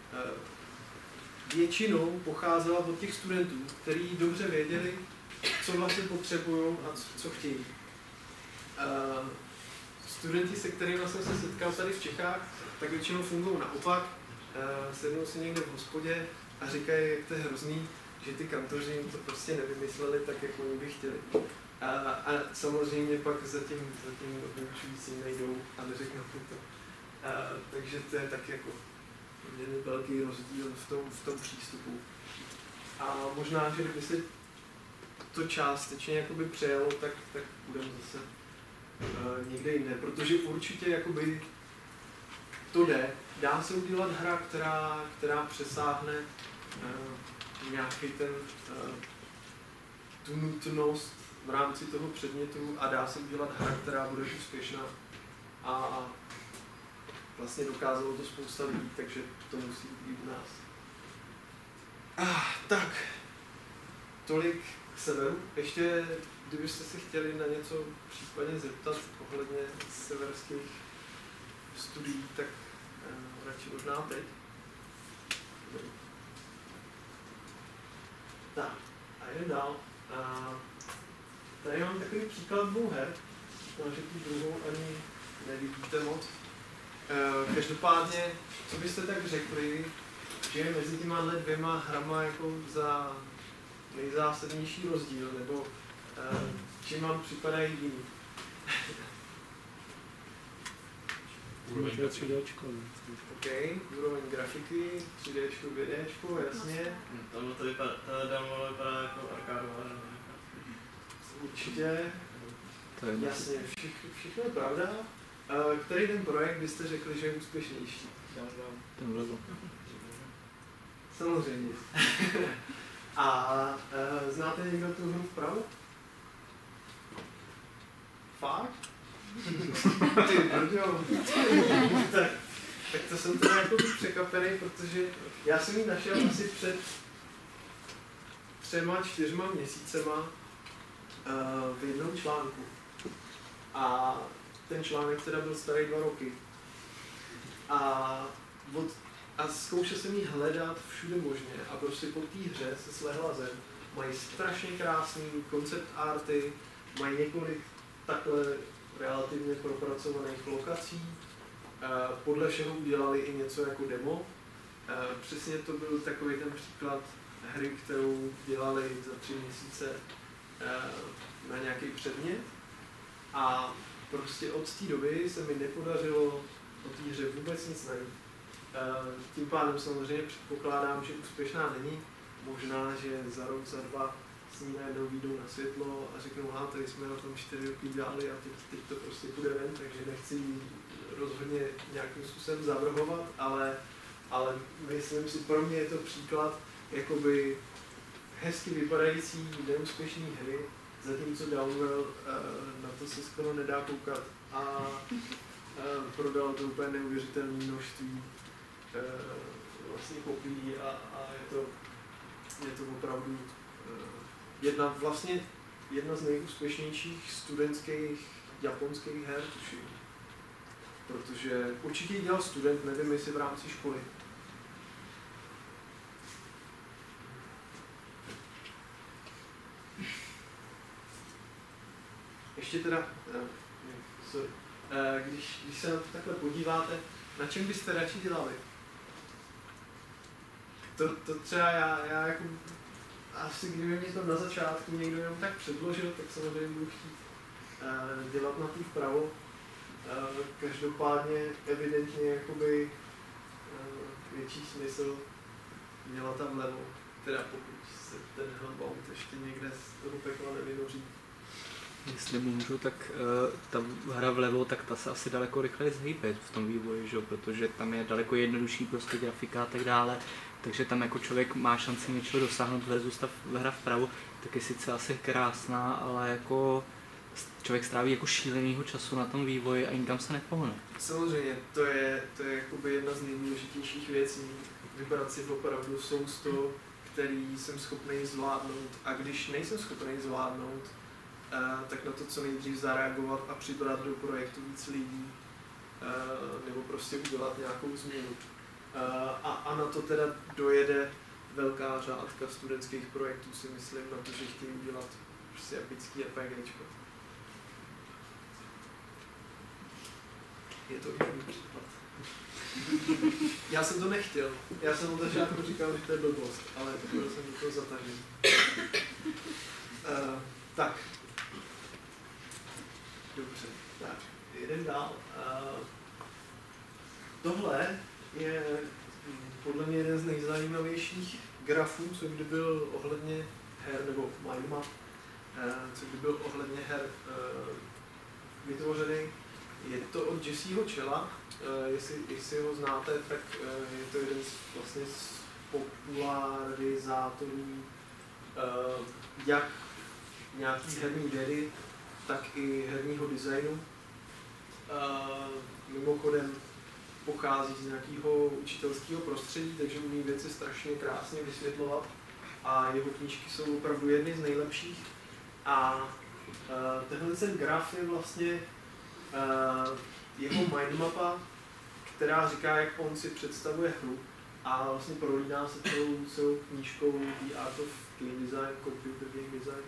většinou pocházela od těch studentů, kteří dobře věděli, co vlastně potřebují a co chtějí. Studenti, se kterými jsem se setkal tady v Čechách, tak většinou fungují naopak. Sednou si někde v hospodě a říkají, jak to je hrozný, že ty kantoři jim to prostě nevymysleli tak, jak oni by chtěli. A samozřejmě pak za tím vyučujícím nejdou a neřeknou to. Takže to je tak jako velký rozdíl v tom přístupu. A možná, že kdyby si to částečně jakoby přejelo, tak budeme zase někde jinde, protože určitě jakoby to jde. Dá se udělat hra, která přesáhne nějaký tu nutnost v rámci toho předmětu a dá se udělat hra, která bude úspěšná. A vlastně dokázalo to spousta lidí, takže to musí být u nás. Tak, tolik k severu. Ještě, kdybyste se chtěli na něco případně zeptat ohledně severských studií, tak radši možná teď. Tak, a jdem dál. Tady mám takový příklad 2 her. Možná, že tu druhou ani nevidíte moc. Každopádně, co byste tak řekli, že je mezi těma 2 hrama jako za nejzásadnější rozdíl, nebo čím vám připadají jiný? Úroveň grafiky. OK, úroveň grafiky, 3D, 2D, jasně. To vypadá jako arkádová. Určitě, jasně, všechno je pravda. Který ten projekt byste řekli, že je úspěšnější? Ten vlevo. Samozřejmě. A znáte někdo tu hru vpravo? Fakt? Ty brďo. tak to jsem teda jako překvapený, protože já jsem ji našel asi před 3-4 měsícema v jednom článku. A ten článek teda byl starý 2 roky. A zkoušel jsem ji hledat všude možně a prostě po té hře se slehla zem. Mají strašně krásný koncept arty, mají několik takhle relativně propracovaných lokací. Podle všeho udělali i něco jako demo. Přesně to byl takový ten příklad hry, kterou dělali za 3 měsíce na nějaký předmět. A prostě od té doby se mi nepodařilo o té hře vůbec nic najít. Tím pádem samozřejmě předpokládám, že úspěšná není. Možná, že za rok, za 2 s ní najednou vyjdou na světlo a řeknou, tady jsme na tom 4 roky dělali a teď to prostě půjde ven, takže nechci ji rozhodně nějakým způsobem zavrhovat, ale myslím si, pro mě je to příklad jakoby hezky vypadající neúspěšné hry, zatímco Downwell na to se skoro nedá koukat a prodal to úplně neuvěřitelné množství vlastně kopií a je to opravdu jedna z nejúspěšnějších studentských japonských her, tuším. Protože určitě ji dělal student, nevím jestli v rámci školy. Ještě teda, když se na to takhle podíváte, na čem byste radši dělali? To třeba já jako asi kdyby mě to na začátku někdo jenom tak předložil, tak samozřejmě budu chtít dělat na tu vpravo. Každopádně evidentně jakoby větší smysl měla tam vlevo, teda pokud se ten Hellbound ještě někde z toho pekla nevynoří. Jestli můžu, tak ta hra vlevo, tak ta se asi daleko rychleji zhýbe v tom vývoji, že? Protože tam je daleko jednodušší prostě grafika a tak dále, takže tam jako člověk má šanci něčeho dosáhnout versus ta hra vpravo, tak je sice asi krásná, ale jako člověk stráví jako šílenýho času na tom vývoji a nikam se nepohne. Samozřejmě, to je jakoby jedna z nejdůležitějších věcí, vybrat si opravdu sousto, který jsem schopný zvládnout, a když nejsem schopný zvládnout, tak na to co nejdřív zareagovat a přibrat do projektu víc lidí, nebo prostě udělat nějakou změnu. A na to teda dojede velká řádka studentských projektů, si myslím, na to, že chtějí udělat prostě epický RPGčko. Je to jiný případ. Já jsem to nechtěl. Já jsem od začátku říkal, že to je blbost, ale byl jsem do toho zatažen. Tak. Dobře, tak, jdem dál. Tohle je podle mě jeden z nejzajímavějších grafů, co kdy byl ohledně her, nebo mindmap, co kdy byl ohledně her vytvořený. Je to od Jesseho Chella, jestli ho znáte, tak je to jeden vlastně z popularizátorů jak nějaký herní vědy, tak i herního designu. Mimochodem pochází z nějakého učitelského prostředí, takže umí věci strašně krásně vysvětlovat a jeho knížky jsou opravdu jedny z nejlepších. A tenhle ten graf je vlastně jeho mindmapa, která říká, jak on si představuje hru a vlastně prolíná se celou knížkou The Art of Game Design, Computer Game Design,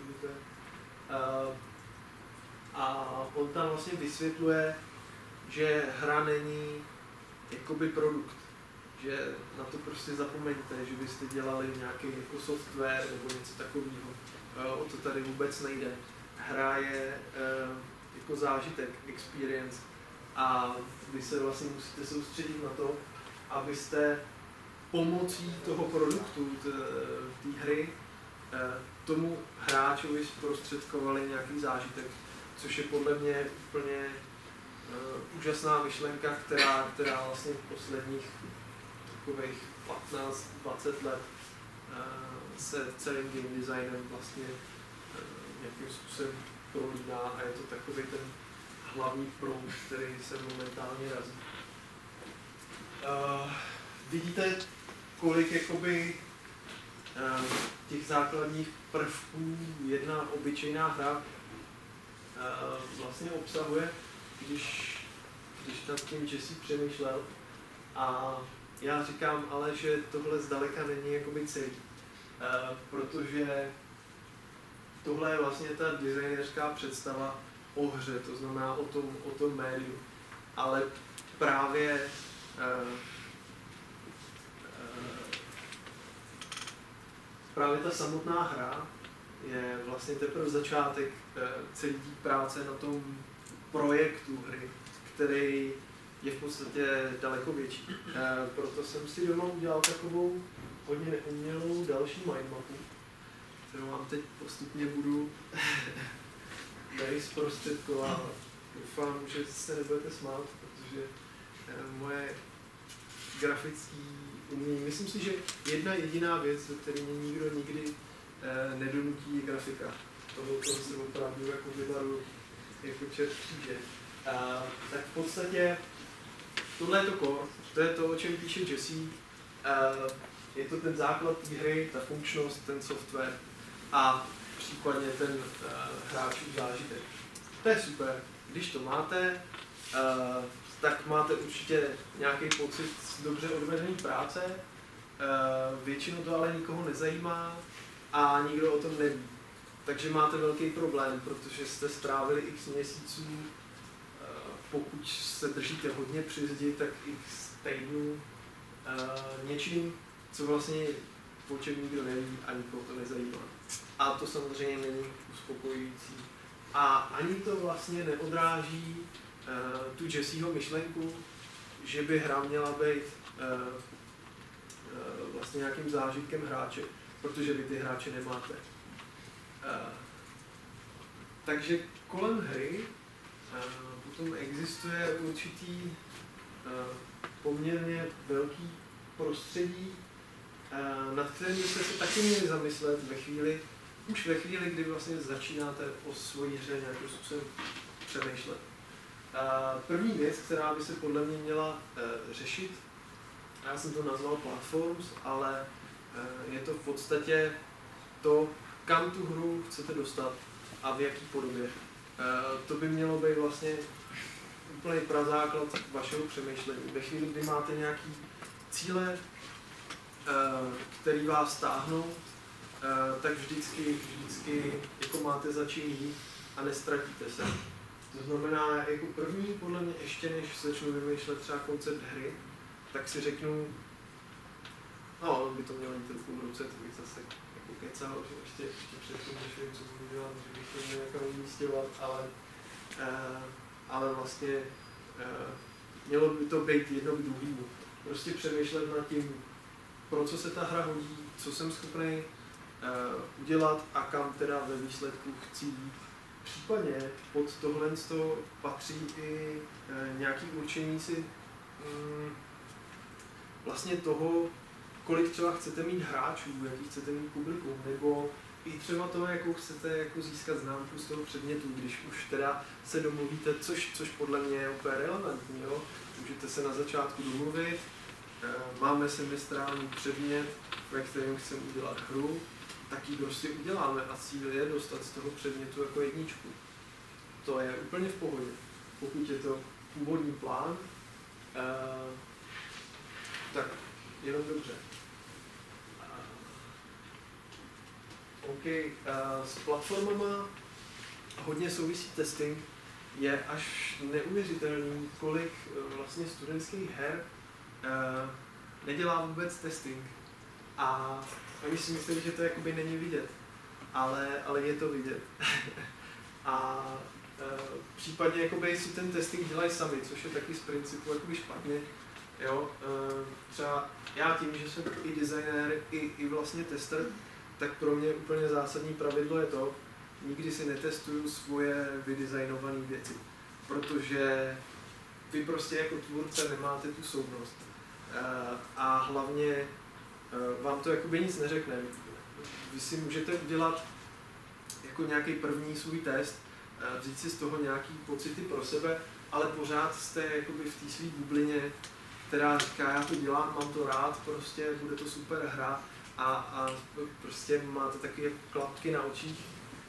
a on tam vlastně vysvětluje, že hra není jakoby produkt, že na to prostě zapomeňte, že byste dělali nějaký jako software nebo něco takového. O to tady vůbec nejde. Hra je jako zážitek, experience, a vy se vlastně musíte soustředit na to, abyste pomocí toho produktu, té hry, tomu hráčovi zprostředkovali nějaký zážitek, což je podle mě úplně úžasná myšlenka, která vlastně v posledních takových 15-20 let se celým game designem vlastně nějakým způsobem prolíná a je to takový ten hlavní proud, který se momentálně razí. Vidíte, kolik jakoby těch základních prvků jedna obyčejná hra vlastně obsahuje, když nad tím Jesse přemýšlel. A já říkám ale, že tohle zdaleka není jakoby celý, protože tohle je vlastně ta designerská představa o hře, to znamená o tom médiu. Ale právě ta samotná hra je vlastně teprve začátek celé práce na tom projektu hry, který je v podstatě daleko větší. Proto jsem si doma udělal takovou hodně neumělou další mindmapu, kterou vám teď postupně budu tady zprostředkovávat. Doufám, že se nebudete smát, protože moje grafické umění, myslím si, že jedna jediná věc, ve které mě nikdo nikdy nedonutí, je grafika. Toho se opravdu jako vybaru jako čert kříže. Tak v podstatě tohle je to core, to je to, o čem píše Jesse. Je to ten základ té hry, ta funkčnost, ten software a případně ten hráčův zážitek. To je super. Když to máte, tak máte určitě nějaký pocit z dobře odvedené práce. Většinou to ale nikoho nezajímá a nikdo o tom neví. Takže máte velký problém, protože jste strávili x měsíců pokud se držíte hodně při zdi, tak x týdnů něčím, co vlastně o čem nikdo neví a nikoho to nezajímá. A to samozřejmě není uspokojující. A ani to vlastně neodráží tu Jesseho myšlenku, že by hra měla být vlastně nějakým zážitkem hráče, protože vy ty hráče nemáte. Takže kolem hry potom existuje určitý poměrně velký prostředí, nad kterým byste se taky měli zamyslet už ve chvíli, kdy vlastně začínáte o svojí hře nějakým způsobem přemýšlet. První věc, která by se podle mě měla řešit, já jsem to nazval platforms, ale je to v podstatě to, kam tu hru chcete dostat a v jaký podobě. To by mělo být vlastně úplný prazáklad vašeho přemýšlení. Ve chvíli, kdy máte nějaký cíle, který vás táhnou, tak vždycky jako máte za čím jít a nestratíte se. To znamená, jako první, podle mě, ještě než začnu vymýšlet třeba koncept hry, tak si řeknu, no, by to mělo jít trochu v ruce, to bych zase jako kecal, že ještě předtím, než vím, co budu dělat, že bych to měl někam umístěvat, ale vlastně mělo by to být jedno k druhému. Prostě přemýšlet nad tím, pro co se ta hra hodí, co jsem schopný udělat a kam teda ve výsledku chci jít. Případně pod tohle patří i nějaké určení si vlastně toho, kolik třeba chcete mít hráčů, jaký chcete mít publikum, nebo i třeba toho, jakou chcete jako získat známku z toho předmětu, když už teda se domluvíte, což podle mě je úplně relevantní. Jo? Můžete se na začátku domluvit, máme semestrální předmět, ve kterém chceme udělat hru, tak ji prostě uděláme a cíl je dostat z toho předmětu jako jedničku. To je úplně v pohodě. Pokud je to původní plán, tak jenom dobře. S platformama hodně souvisí testing. Je až neuvěřitelný, kolik vlastně studentských her nedělá vůbec testing. A oni si myslí, že to jakoby není vidět, ale je to vidět. A případně jakoby si ten testing dělají sami, což je taky z principu jakoby špatně. Jo? Třeba já tím, že jsem i designér, i vlastně tester, tak pro mě úplně zásadní pravidlo je to, nikdy si netestuju svoje vydesignované věci, protože vy prostě jako tvůrce nemáte tu soudnost. A hlavně vám to jakoby nic neřekne. Vy si můžete udělat jako nějaký první svůj test, vzít si z toho nějaký pocity pro sebe, ale pořád jste jakoby v té své bublině, která říká, já to dělám, mám to rád, prostě bude to super hra a prostě máte takové jako klapky na očích.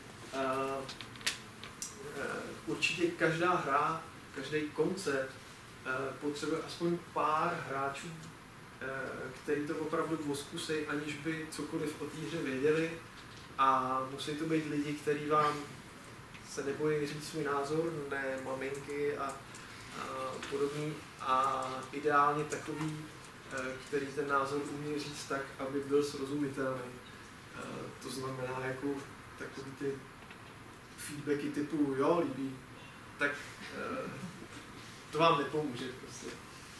Určitě každá hra, každý koncept potřebuje aspoň pár hráčů, který to opravdu zkusí, aniž by cokoliv o té hře věděli, a musí to být lidi, kteří vám se nebojí říct svůj názor, ne maminky a podobný, a ideálně takový, který ten názor umí říct tak, aby byl srozumitelný. To znamená jako takový ty feedbacky typu jo, líbí, tak to vám nepomůže prostě.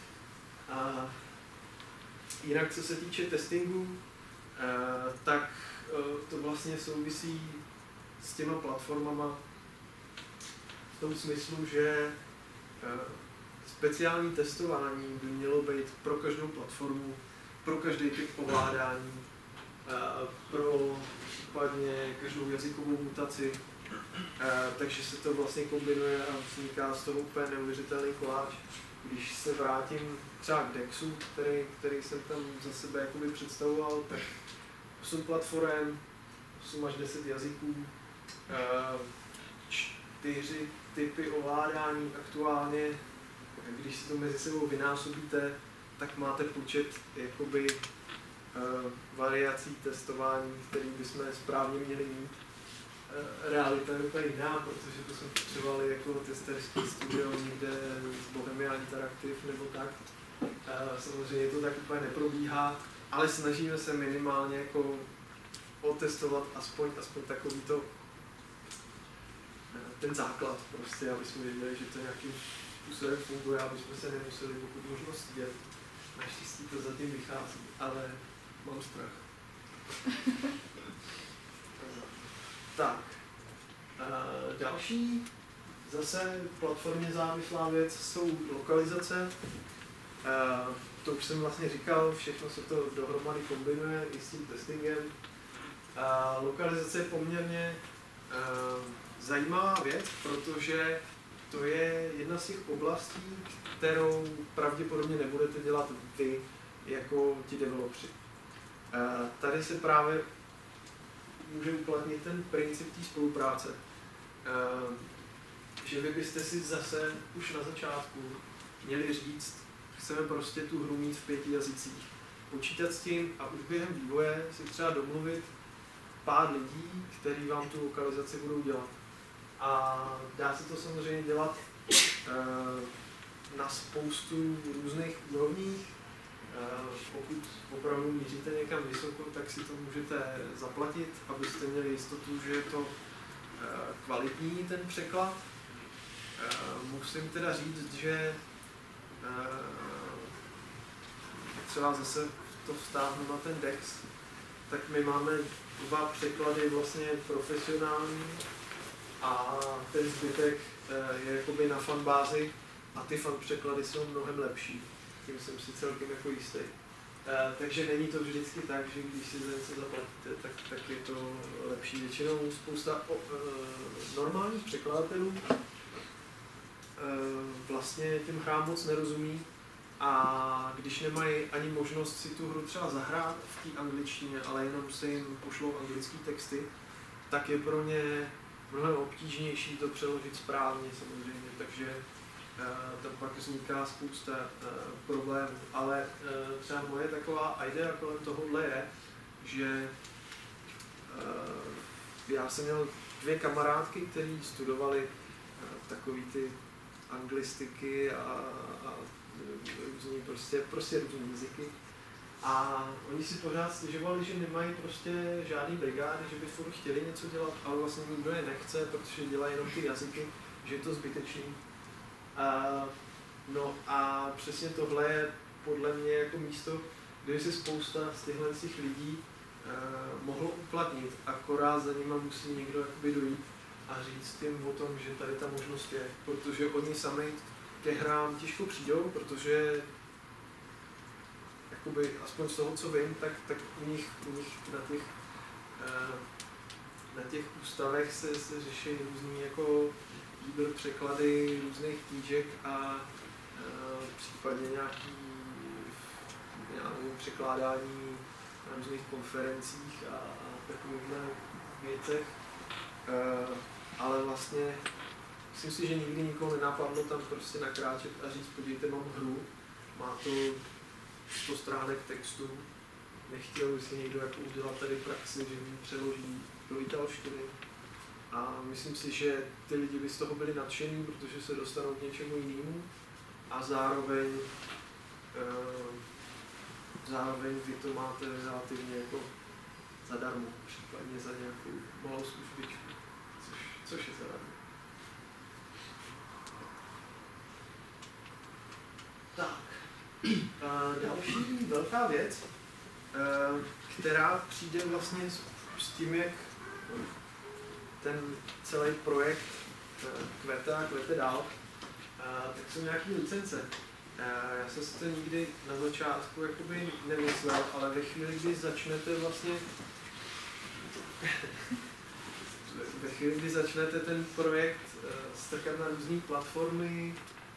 Jinak co se týče testingu, tak to vlastně souvisí s těma platformama v tom smyslu, že speciální testování by mělo být pro každou platformu, pro každý typ ovládání, pro případně každou jazykovou mutaci, takže se to vlastně kombinuje a vzniká z toho úplně neuvěřitelný koláč. Když se vrátím třeba k Dexu, který jsem tam za sebe jakoby představoval, tak 8 platform, 8 až 10 jazyků, 4 typy ovládání aktuálně. Když si to mezi sebou vynásobíte, tak máte počet jakoby variací testování, který bychom správně měli mít. realita je úplně jiná, protože to jsme potřebovali jako testerský studio někde z Bohemia Interactive nebo tak. Samozřejmě to tak úplně neprobíhá, ale snažíme se minimálně jako otestovat aspoň takovýto ten základ prostě, aby jsme věděli, že to nějakým způsobem funguje, aby jsme se nemuseli pokud možno stydět. Naštěstí to zatím vychází, ale mám strach. Tak, další zase platformně závislá věc jsou lokalizace. To už jsem vlastně říkal, všechno se to dohromady kombinuje i s tím testingem. Lokalizace je poměrně zajímavá věc, protože to je jedna z těch oblastí, kterou pravděpodobně nebudete dělat vy jako ti developři. Tady se právě může uplatnit ten princip té spolupráce. Že vy byste si zase už na začátku měli říct, chceme prostě tu hru mít v 5 jazycích. Počítat s tím a už během vývoje si třeba domluvit pár lidí, kteří vám tu lokalizaci budou dělat. A dá se to samozřejmě dělat na spoustu různých úrovních. Pokud opravdu míříte někam vysoko, tak si to můžete zaplatit, abyste měli jistotu, že je to kvalitní ten překlad. Musím teda říct, že třeba zase to vztáhnu na ten Dex, tak my máme 2 překlady vlastně profesionální a ten zbytek je jakoby na fanbázi a ty fan překlady jsou mnohem lepší. Tím jsem si celkem jako jistý. Takže není to vždycky tak, že když si za něco zaplatíte, tak je to lepší. Většinou spousta normálních překladatelů vlastně těm hrám moc nerozumí a když nemají ani možnost si tu hru třeba zahrát v té angličtině, ale jenom se jim pošlou anglické texty, tak je pro ně mnohem obtížnější to přeložit správně samozřejmě, takže tam pak vzniká spousta problémů. Ale třeba moje taková idea kolem tohohle je, že já jsem měl 2 kamarádky, které studovaly takový ty anglistiky a různý prostě různý jazyky. A oni si pořád stěžovali, že nemají prostě žádný brigády, že by furt chtěli něco dělat, ale vlastně nikdo je nechce, protože dělají jenom ty jazyky, že je to zbytečný. No a přesně tohle je podle mě jako místo, kde se spousta z těch lidí mohlo uplatnit, akorát za nima musí někdo jakoby dojít a říct jim o tom, že tady ta možnost je, protože oni sami ke hrám těžko přijdou, protože jakoby, aspoň z toho, co vím, tak u nich na těch ústavech se řeší různý jako výběr překlady různých knížek a případně nějaký překládání na různých konferencích a takovýchhle věcech. Ale vlastně myslím si, že nikdy nikoho nenapadlo tam prostě nakráčet a říct, podívejte, mám hru, má to 100 stránek textu, nechtěl by si někdo jako udělat tady praxi, že mi přeloží do italštiny. A myslím si, že ty lidi by z toho byli nadšení, protože se dostanou k něčemu jinému a zároveň vy to máte relativně jako zadarmo, případně za nějakou malou službičku, což je zadarmo. Tak, další velká věc, která přijde vlastně s tím, jak ten celý projekt kvete dál, tak jsou nějaké licence. Já jsem si to nikdy na začátku jakoby nemyslel, ale ve chvíli, kdy začnete vlastně ten projekt strkat na různé platformy,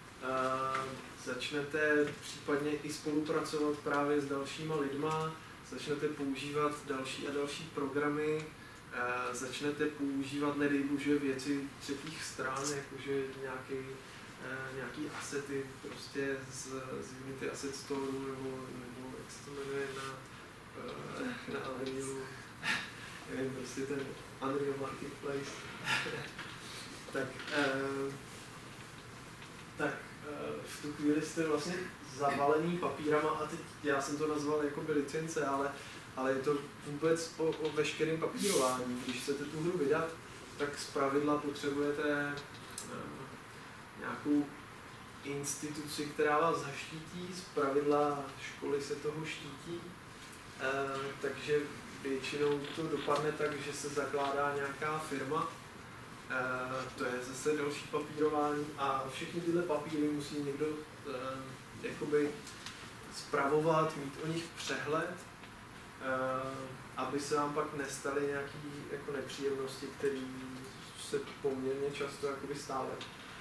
začnete případně i spolupracovat právě s dalšíma lidma, začnete používat další a další programy, začnete používat, nedej bože, věci třetích stran, jakože nějaký asety prostě z Unity Asset Store nebo jak se to jmenuje na Unrealu, nevím prostě ten Unreal Marketplace. tak v tu chvíli jste vlastně zavalený papírama a teď já jsem to nazval jako by licence, ale je to vůbec o veškerém papírování. Když chcete tu hru vydat, tak zpravidla potřebujete nějakou instituci, která vás zaštítí, zpravidla školy se toho štítí, takže většinou to dopadne tak, že se zakládá nějaká firma, to je zase další papírování a všechny tyhle papíry musí někdo jakoby spravovat, mít o nich přehled, aby se vám pak nestaly nějaké jako nepříjemnosti, které se poměrně často jakoby stávají.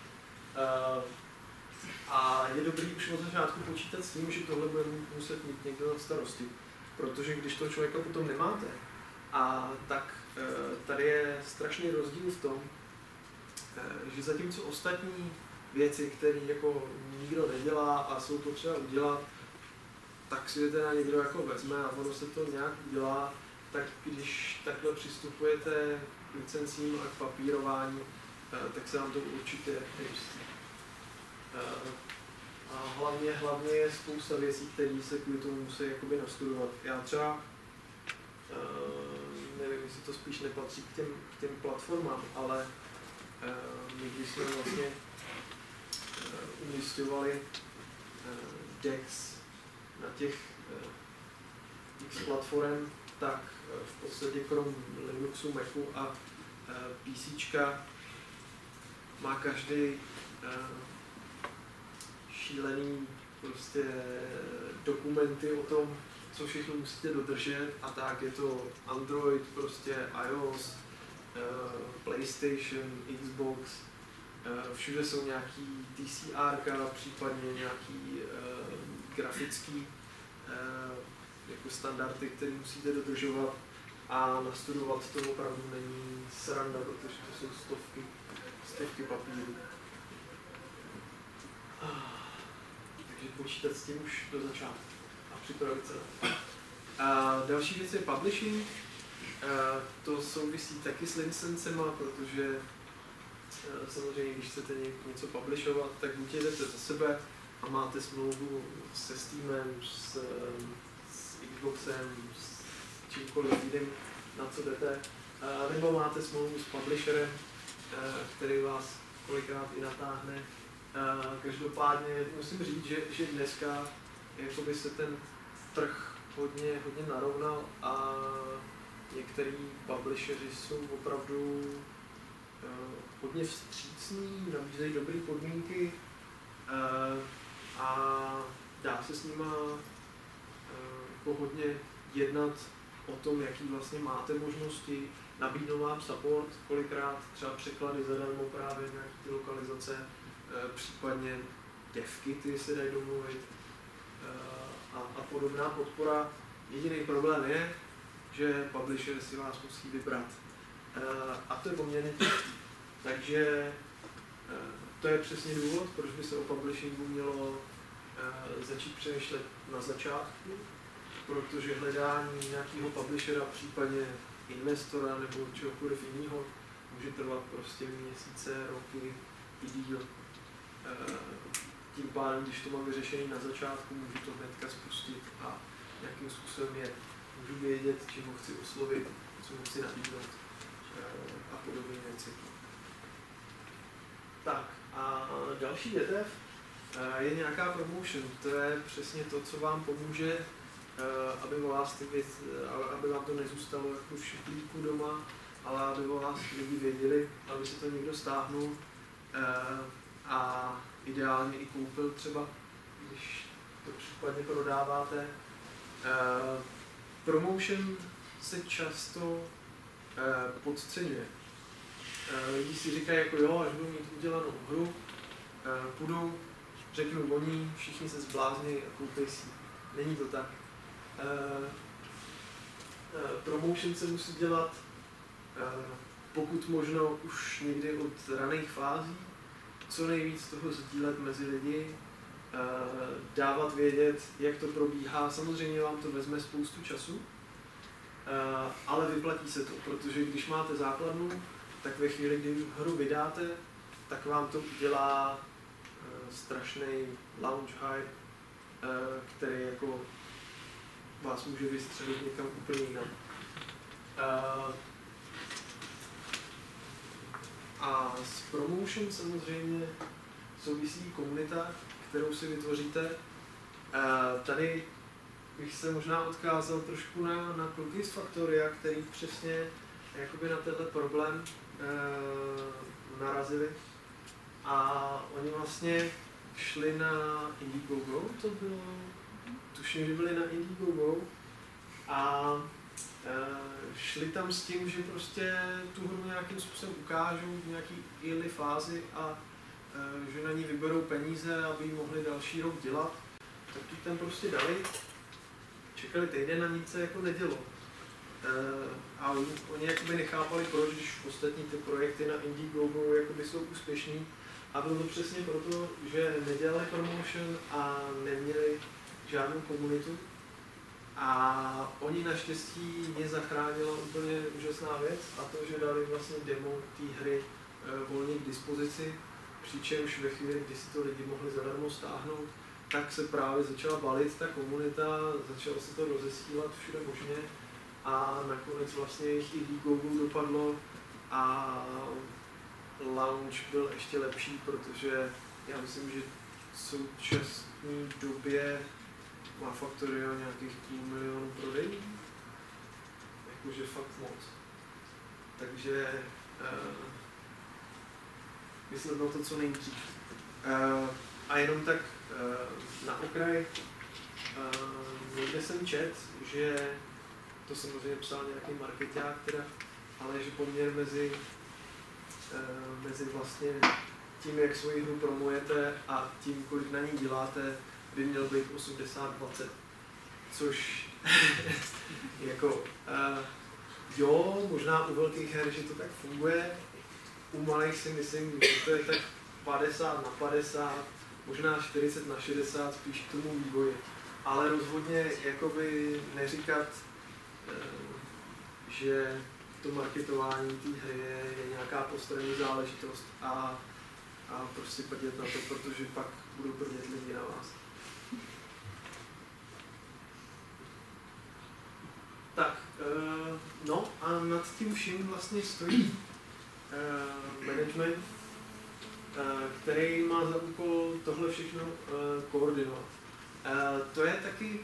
A je dobrý už od začátku počítat s tím, že tohle bude muset mít někdo na starosti. Protože když toho člověka potom nemáte, tak tady je strašný rozdíl v tom, že zatímco ostatní věci, které jako nikdo nedělá a jsou potřeba udělat, tak si je teda někdo jako vezme a ono se to nějak udělá, tak když takhle přistupujete k licencím a k papírování, tak se vám to určitě nejistí. A hlavně je spousta věcí, které se kvůli tomu musí jakoby nastudovat. Já třeba, nevím, jestli to spíš nepatří k těm platformám, ale my když jsme vlastně umisťovali DEX na těch X platform, tak v podstatě krom Linuxu, Macu a PCčka má každý šílený prostě dokumenty o tom, co všechno musíte dodržet a tak je to Android, prostě iOS, PlayStation, Xbox, všude jsou nějaký TCR, případně nějaký grafický jako standardy, které musíte dodržovat a nastudovat to opravdu není sranda, protože to jsou stovky papírů. Takže počítat s tím už do začátku a připravit se. Další věc je publishing. To souvisí taky s licencema, protože samozřejmě, když chcete něco publishovat, tak buď jdete za sebe a máte smlouvu se Steamem, s Xboxem, s čímkoliv jiným, na co jdete, nebo máte smlouvu s publisherem, který vás kolikrát i natáhne. Každopádně musím říct, že dneska jakoby se ten trh hodně narovnal a některý publisheri jsou opravdu hodně vstřícní, nabízejí dobré podmínky a dá se s nima hodně jednat o tom, jaký vlastně máte možnosti, nabídnou vám support, kolikrát třeba překlady zadarmo právě nějaké ty lokalizace, případně devkity se dají domluvit a podobná podpora. Jediný problém je, že publisher si vás musí vybrat. A to je poměrně těžké. Takže to je přesně důvod, proč by se o publishingu mělo začít přemýšlet na začátku, protože hledání nějakého publishera, případně investora nebo čehokoliv jiného, může trvat prostě měsíce, roky i díl. Tím pádem, když to mám vyřešený na začátku, můžu to hnedka spustit a nějakým způsobem můžu vědět, čím ho chci oslovit, co mu chci nabídnout a podobné věci. Tak a další větev je nějaká promotion. To je přesně to, co vám pomůže, aby vám to nezůstalo jako v šuplíku doma, ale aby o vás lidi věděli, aby si to někdo stáhnul a ideálně i koupil třeba, když to případně prodáváte. Promotion se často podceňuje. Lidi si říkají, jako jo, až budu mít udělanou hru, půjdu, řeknu o ní, všichni se zblázní a koupí si. Není to tak. Promotion se musí dělat pokud možno už někdy od raných fází, co nejvíc toho sdílet mezi lidi, dávat vědět, jak to probíhá. Samozřejmě vám to vezme spoustu času, ale vy vyplatí se to, protože když máte základnu, tak ve chvíli, kdy hru vydáte, tak vám to udělá strašný launch hype, který jako vás může vystřelit někam úplně jinam. A s promotion samozřejmě souvisí komunita, kterou si vytvoříte. Tady bych se možná odkázal trošku na kluky z Factoria, který přesně jakoby na tenhle problém narazili. A oni vlastně šli na Indiegogo, to bylo, tuším, že byli na Indiegogo a šli tam s tím, že prostě tu hru nějakým způsobem ukážou v nějaký early fázi a že na ní vyberou peníze, aby ji mohli další rok dělat, tak ji tam prostě dali, čekali týden a nic se jako nedělo. A oni jakoby nechápali, proč, když ostatní ty projekty na Indiegogo jakoby jsou úspěšný. A bylo to přesně proto, že nedělali promotion a neměli žádnou komunitu. A oni naštěstí mě zachránila úplně úžasná věc a to, že dali vlastně demo té hry volně k dispozici, přičemž ve chvíli, kdy si to lidi mohli zadarmo stáhnout, tak se právě začala balit ta komunita, začalo se to rozesílat všude možně a nakonec vlastně jejich Indiegogo dopadlo a launch byl ještě lepší, protože já myslím, že v současné době má Factorio nějakých 500 000 prodejů, jakože fakt moc. Takže myslím na to, co nejdřív. A jenom tak na okraj, někde jsem čet, že to samozřejmě psal nějaký marketák teda, ale že poměr mezi vlastně tím, jak svoji hru promujete a tím, kolik na ní děláte, by měl být 80-20. Což jako jo, možná u velkých her, že to tak funguje, u malých si myslím, že to je tak 50/50, možná 40/60 spíš k tomu vývoji. Ale rozhodně jakoby neříkat, že to marketování té hry je nějaká postranní záležitost a prostě prdět na to, protože pak budou prdět lidi na vás. Tak, no a nad tím vším vlastně stojí management, který má za úkol tohle všechno koordinovat. To je taky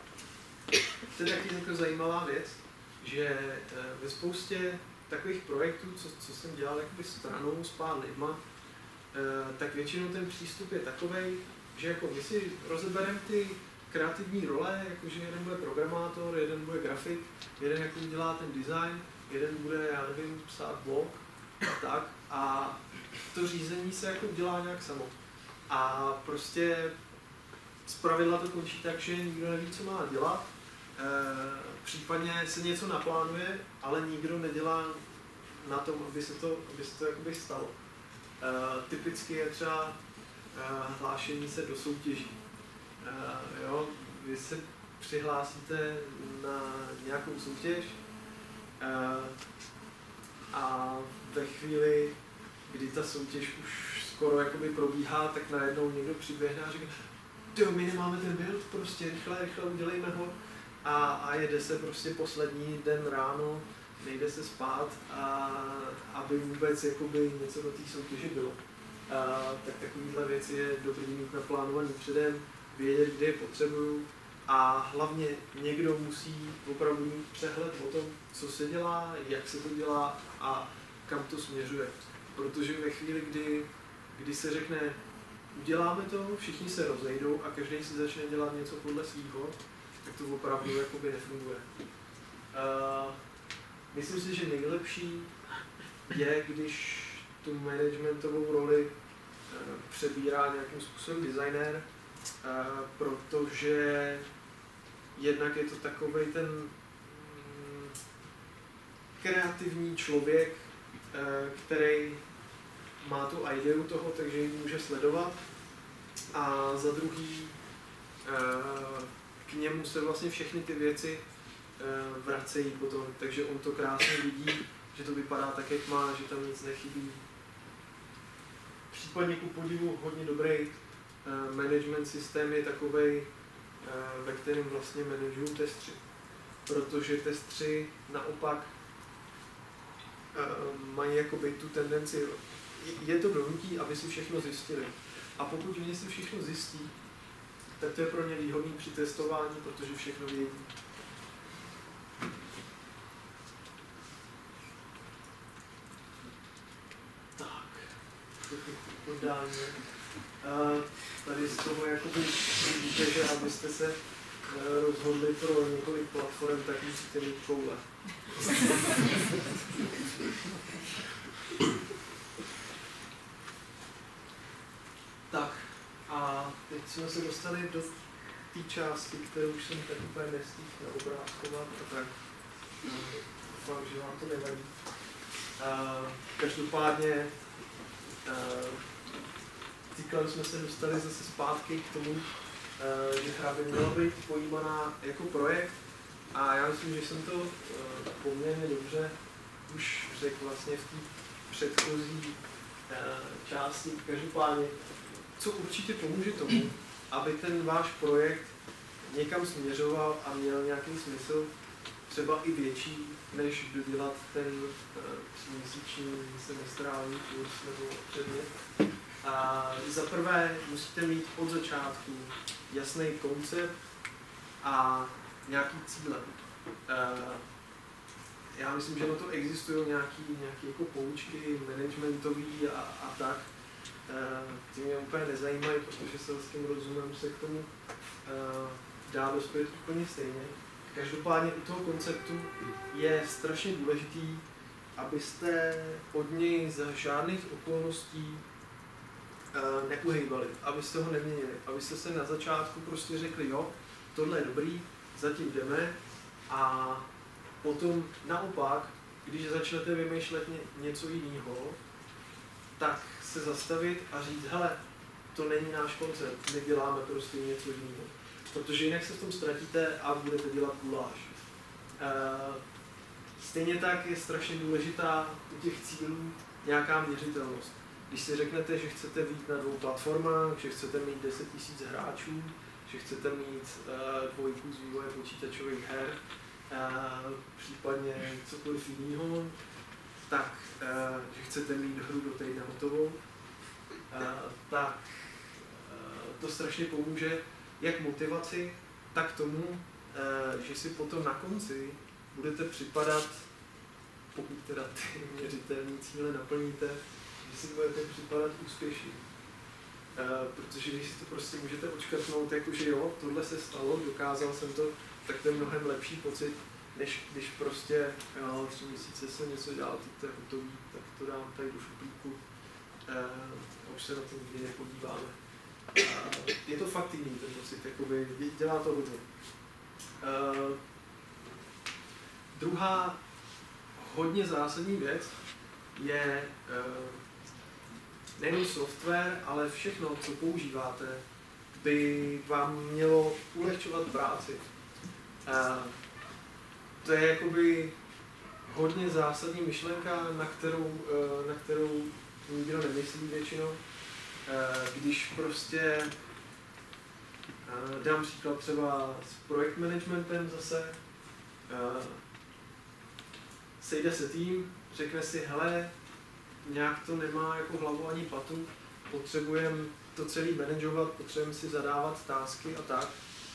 jako zajímavá věc, že ve spoustě takových projektů, co jsem dělal jakoby stranou s pár lidma, tak většinou ten přístup je takovej, že jako my si rozebereme ty kreativní role, jakože jeden bude programátor, jeden bude grafik, jeden jako udělá ten design, jeden bude, já nevím, psát blog a tak. A to řízení se jako udělá nějak samo. A prostě zpravidla to končí tak, že nikdo neví, co má dělat. Případně se něco naplánuje, ale nikdo nedělá na tom, aby se to jakoby stalo. Typicky je třeba hlášení se do soutěží. Jo, vy se přihlásíte na nějakou soutěž a ve chvíli, kdy ta soutěž už skoro jakoby probíhá, tak najednou někdo přiběhne a říká, tyjo, my nemáme ten build, prostě rychle udělejme ho a jede se prostě poslední den ráno, nejde se spát, aby vůbec jakoby něco do té soutěže bylo. Tak takovýhle věci je dobrý mít naplánovaný předem, vědět, kde je potřebuju a hlavně někdo musí opravdu mít přehled o tom, co se dělá, jak se to dělá a kam to směřuje. Protože ve chvíli, kdy se řekne, uděláme to, všichni se rozejdou a každý si začne dělat něco podle svýho, tak to opravdu jakoby nefunguje. Myslím si, že nejlepší je, když tu managementovou roli přebírá nějakým způsobem designér, protože jednak je to takovej ten kreativní člověk, který má tu ideu toho, takže ji může sledovat a za druhý k němu se vlastně všechny ty věci vracejí potom, takže on to krásně vidí, že to vypadá tak, jak má, že tam nic nechybí. Případně ku podivu hodně dobrý management systém je takovej, ve kterém vlastně manažují testři. Protože testři naopak mají jakoby tu tendenci, je to donutí, aby si všechno zjistili. A pokud oni si všechno zjistí, tak to je pro ně výhodný při testování, protože všechno vědí. Tak, podání. Tady z toho jakoby vidíte, že abyste se rozhodli pro několik platform, tak musíte mít koule. Tak a teď jsme se dostali do té části, kterou už jsem tak úplně nestihl obrázkovat a tak. Doufám, že vám to nevadí. Každopádně týkali jsme se dostali zase zpátky k tomu, že hra by měla být pojímaná jako projekt a já myslím, že jsem to poměrně dobře už řekl vlastně v té předchozí části. Každopádně, co určitě pomůže tomu, aby ten váš projekt někam směřoval a měl nějaký smysl, třeba i větší, než dodělat ten 3měsíční semestrální kurz nebo předmět. A za prvé musíte mít od začátku jasný koncept a nějaký cíle. Já myslím, že na to existují nějaké jako poučky managementový a tak. Ty mě úplně nezajímají, protože se s tím rozumem se k tomu dá dospět úplně stejně. Každopádně u toho konceptu je strašně důležitý, abyste od něj za žádných okolností neuhejbali, abyste ho neměnili, abyste se na začátku prostě řekli, jo, tohle je dobrý, zatím jdeme a potom naopak, když začnete vymýšlet něco jiného, tak se zastavit a říct, hele, to není náš koncept, my děláme prostě něco jiného. Protože jinak se v tom ztratíte a budete dělat guláš. Stejně tak je strašně důležitá u těch cílů nějaká měřitelnost. Když si řeknete, že chcete být na 2 platformách, že chcete mít 10 000 hráčů, že chcete mít 2 z vývoje počítačových her, případně cokoliv jiného, tak, že chcete mít hru do týdne hotovou, tak to strašně pomůže jak motivaci, tak tomu, že si potom na konci budete připadat, pokud teda ty měřitelné cíle naplníte, že si budete připadat úspěšně. Protože když si to prostě můžete odškrtnout, jakože jo, tohle se stalo, dokázal jsem to, tak to je mnohem lepší pocit, než když prostě 3 měsíce jsem něco dělal, teď to je hotový, tak to dám tady do šuplíku a už se na to nikdy nepodíváme. Je to fakt jiný ten pocit, jakoby, dělá to hodně. Druhá hodně zásadní věc je nejen software, ale všechno, co používáte, by vám mělo ulehčovat práci. To je jakoby hodně zásadní myšlenka, na kterou nikdo nemyslí většinou. Když prostě dám příklad třeba s projekt managementem zase, sejde se tým, řekne si, hele, nějak to nemá jako hlavu ani patu, potřebujeme to celý manažovat, potřebujeme si zadávat tásky a tak.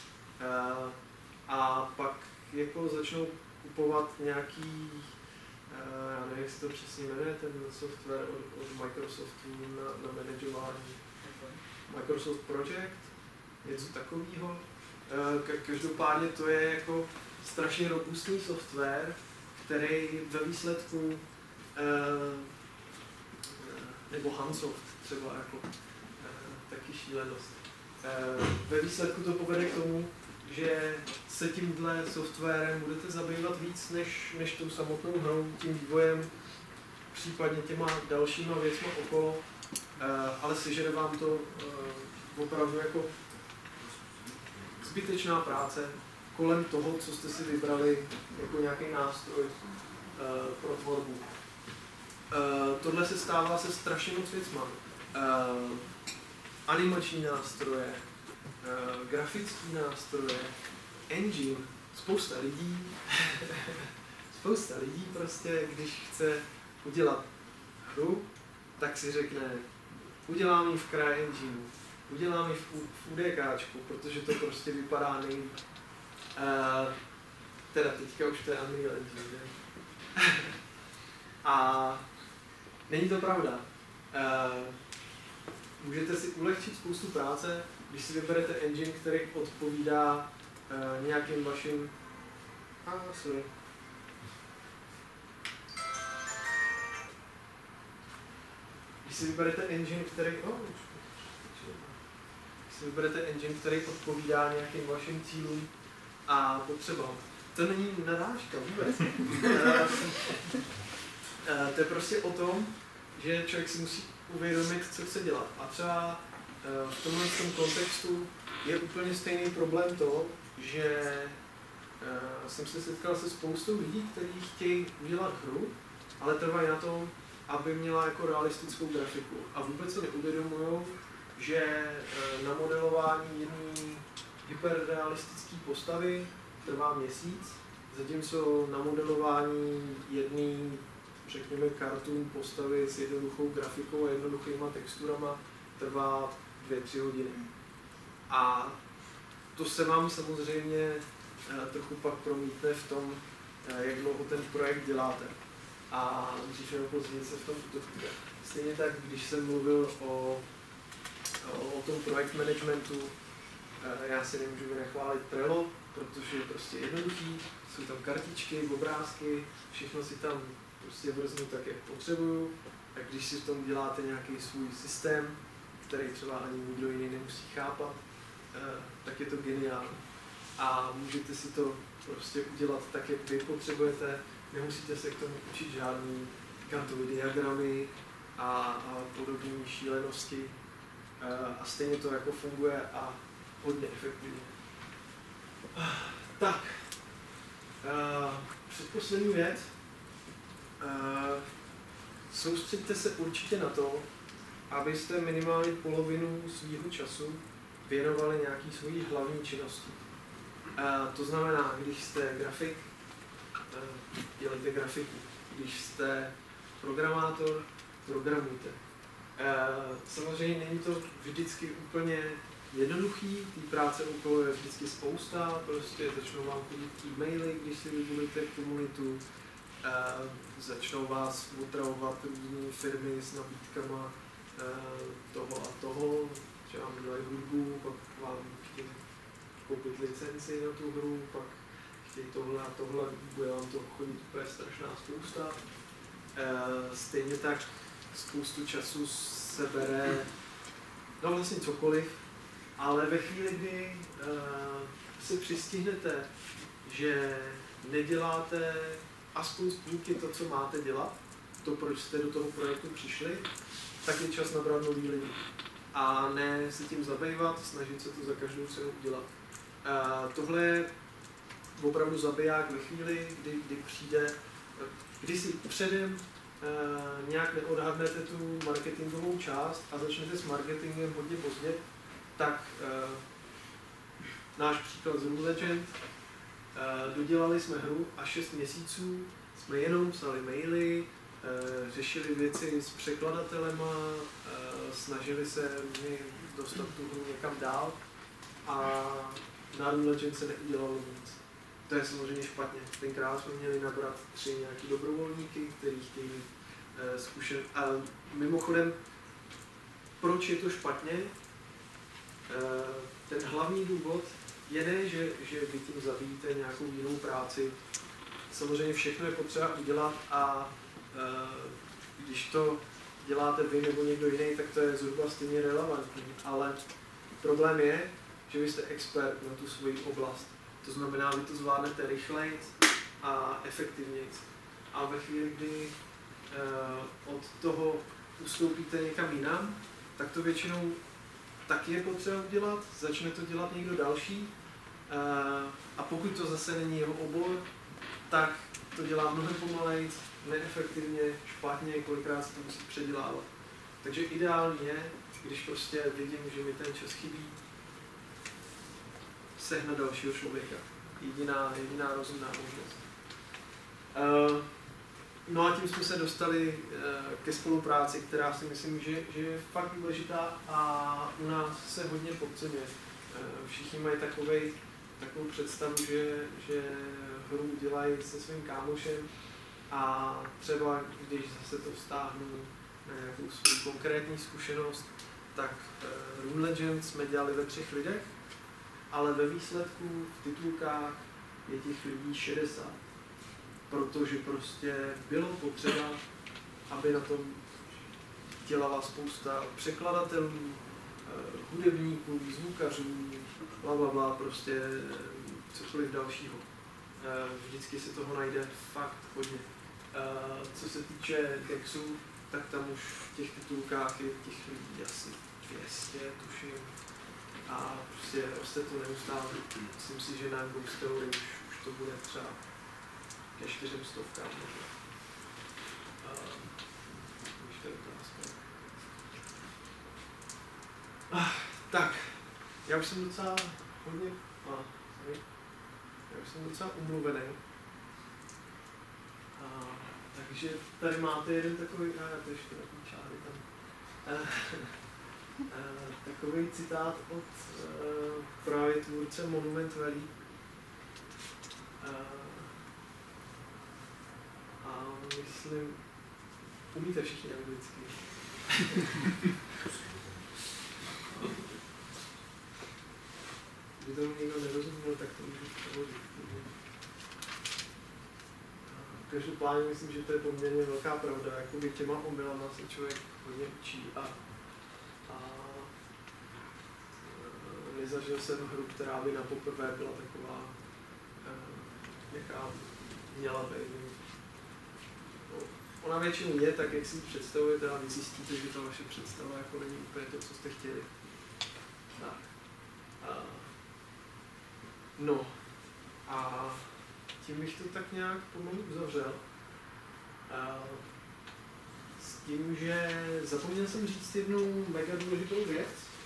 A pak jako začnou kupovat nějaký, já nevím, jak se to přesně jmenuje, ten software od Microsoftu na manažování. Microsoft Project, něco takového. Každopádně to je jako strašně robustní software, který ve výsledku, nebo Hansoft třeba jako taky šílenost. Ve výsledku to povede k tomu, že se tímhle softwarem budete zabývat víc než tou samotnou hrou, tím vývojem, případně těma dalšíma věcma okolo, ale sežere vám to opravdu jako zbytečná práce kolem toho, co jste si vybrali jako nějaký nástroj pro tvorbu. Tohle se stává se strašně moc věcma. Animační nástroje, grafický nástroje, engine, spousta lidí prostě, když chce udělat hru, tak si řekne, udělám ji v CryEngineu, udělám ji v UDKčku, protože to prostě vypadá nejlíp. Teda teďka už to je Unreal Engine, ne? A není to pravda. Můžete si ulehčit spoustu práce, když si vyberete engine, který odpovídá nějakým vašim... sorry. Když si vyberete engine, který odpovídá nějakým vašim cílům a potřebám. To není nadáčka vůbec. To je prostě o tom, že člověk si musí uvědomit, co chce dělat. A třeba v tomhle kontextu je úplně stejný problém to, že jsem se setkal se spoustou lidí, kteří chtějí udělat hru, ale trvají na tom, aby měla jako realistickou grafiku. A vůbec si neuvědomují, že na modelování jedné hyperrealistické postavy trvá měsíc, zatímco na modelování jedné, řekněme, cartoon postavy s jednoduchou grafikou a jednoduchýma texturama trvá 2-3 hodiny. A to se vám samozřejmě trochu pak promítne v tom, jak dlouho ten projekt děláte. A dřív nebo později se v tom utopíte. Stejně tak, když jsem mluvil o tom projekt managementu, já si nemůžu vynechválit Trello, protože je prostě jednoduchý, jsou tam kartičky, obrázky, všechno si tam prostě vrznu tak, jak potřebuju. A když si v tom děláte nějaký svůj systém, který třeba ani nikdo jiný nemusí chápat, tak je to geniální. A můžete si to prostě udělat tak, jak vy potřebujete, nemusíte se k tomu učit žádný Gantovy diagramy a podobné šílenosti. A stejně to jako funguje a hodně efektivně. Tak, předposlední věc. Soustřeďte se určitě na to, abyste minimálně polovinu svého času věnovali nějaký svojí hlavní činnosti. To znamená, když jste grafik, dělejte grafiku. Když jste programátor, programujte. Samozřejmě není to vždycky úplně jednoduchý, té práce okolo je vždycky spousta, prostě začnou vám chodit e-maily, když si vybudujete komunitu, začnou vás otravovat různé firmy s nabídkama toho a toho, že vám dělají hudbu, pak vám chtějí koupit licenci na tu hru, pak chtějí tohle a tohle, bude vám to chodit úplně strašná spousta. Stejně tak spoustu času se bere, no vlastně cokoliv, ale ve chvíli, kdy si přistihnete, že neděláte aspoň z půlky to, co máte dělat, to, proč jste do toho projektu přišli, tak je čas nabrat nový lidi. A ne se tím zabývat, snažit se to za každou cenu udělat. Tohle je opravdu zabiják ve chvíli, kdy přijde, když si předem nějak neodhadnete tu marketingovou část a začnete s marketingem hodně pozdě, tak náš příklad z Rune Legend, dodělali jsme hru a 6 měsíců jsme jenom psali maily, řešili věci s překladatelema, snažili se dostat tu hru někam dál a na Rune Legend se neudělalo nic. To je samozřejmě špatně. Tenkrát jsme měli nabrat 3 nějaký dobrovolníky, kteří chtějí zkušet. A mimochodem, proč je to špatně? Ten hlavní důvod je ne, že vy tím zabíjíte nějakou jinou práci. Samozřejmě všechno je potřeba udělat a když to děláte vy nebo někdo jiný, tak to je zhruba stejně relevantní. Ale problém je, že vy jste expert na tu svoji oblast. To znamená, vy to zvládnete rychleji a efektivněji. A ve chvíli, kdy od toho ustoupíte někam jinam, tak to většinou taky je potřeba udělat, začne to dělat někdo další A pokud to zase není jeho obor, tak to dělá mnohem pomalejc, neefektivně, špatně, kolikrát se to musí předělávat. Takže ideální je, když prostě vidím, že mi ten čas chybí, sehnat dalšího člověka. Jediná rozumná možnost. No a tím jsme se dostali ke spolupráci, která si myslím, že je fakt důležitá a u nás se hodně podceňuje. Všichni mají takovou představu, že hru dělají se svým kámošem a třeba když zase to vztáhnu na nějakou svou konkrétní zkušenost, tak Rune Legends jsme dělali ve 3 lidech, ale ve výsledku v titulkách je těch lidí 60. Protože prostě bylo potřeba, aby na tom dělala spousta překladatelů, hudebníků, zvukařů, blablabla, prostě cokoliv dalšího. Vždycky se toho najde fakt hodně. Co se týče Dexu, tak tam už v těch titulkách je těch lidí asi 200, tuším. A prostě roste to neustále. Myslím si, že na Ghost Story už to bude třeba ke 400 možná. Ještě je otázka. Tak, já už jsem docela hodně, já už jsem docela umluvený. Takže tady máte jeden takový, to ještě takový čáry tam. Takový citát od právě tvůrce Monument Valley. A myslím, umíte všichni anglicky. Kdyby tomu někdo nerozuměl, tak to můžu převodit. Každopádně myslím, že to je poměrně velká pravda. Jakoby těma omylama se člověk hodně učí a nezažil jsem hru, která by na poprvé byla taková, jaká měla být. Ona většinou je tak, jak si ji představujete, a vy zjistíte, že ta vaše představa jako není úplně to, co jste chtěli. Tak. No. A tím bych to tak nějak pomalu uzavřel. S tím, že zapomněl jsem říct jednu mega důležitou věc.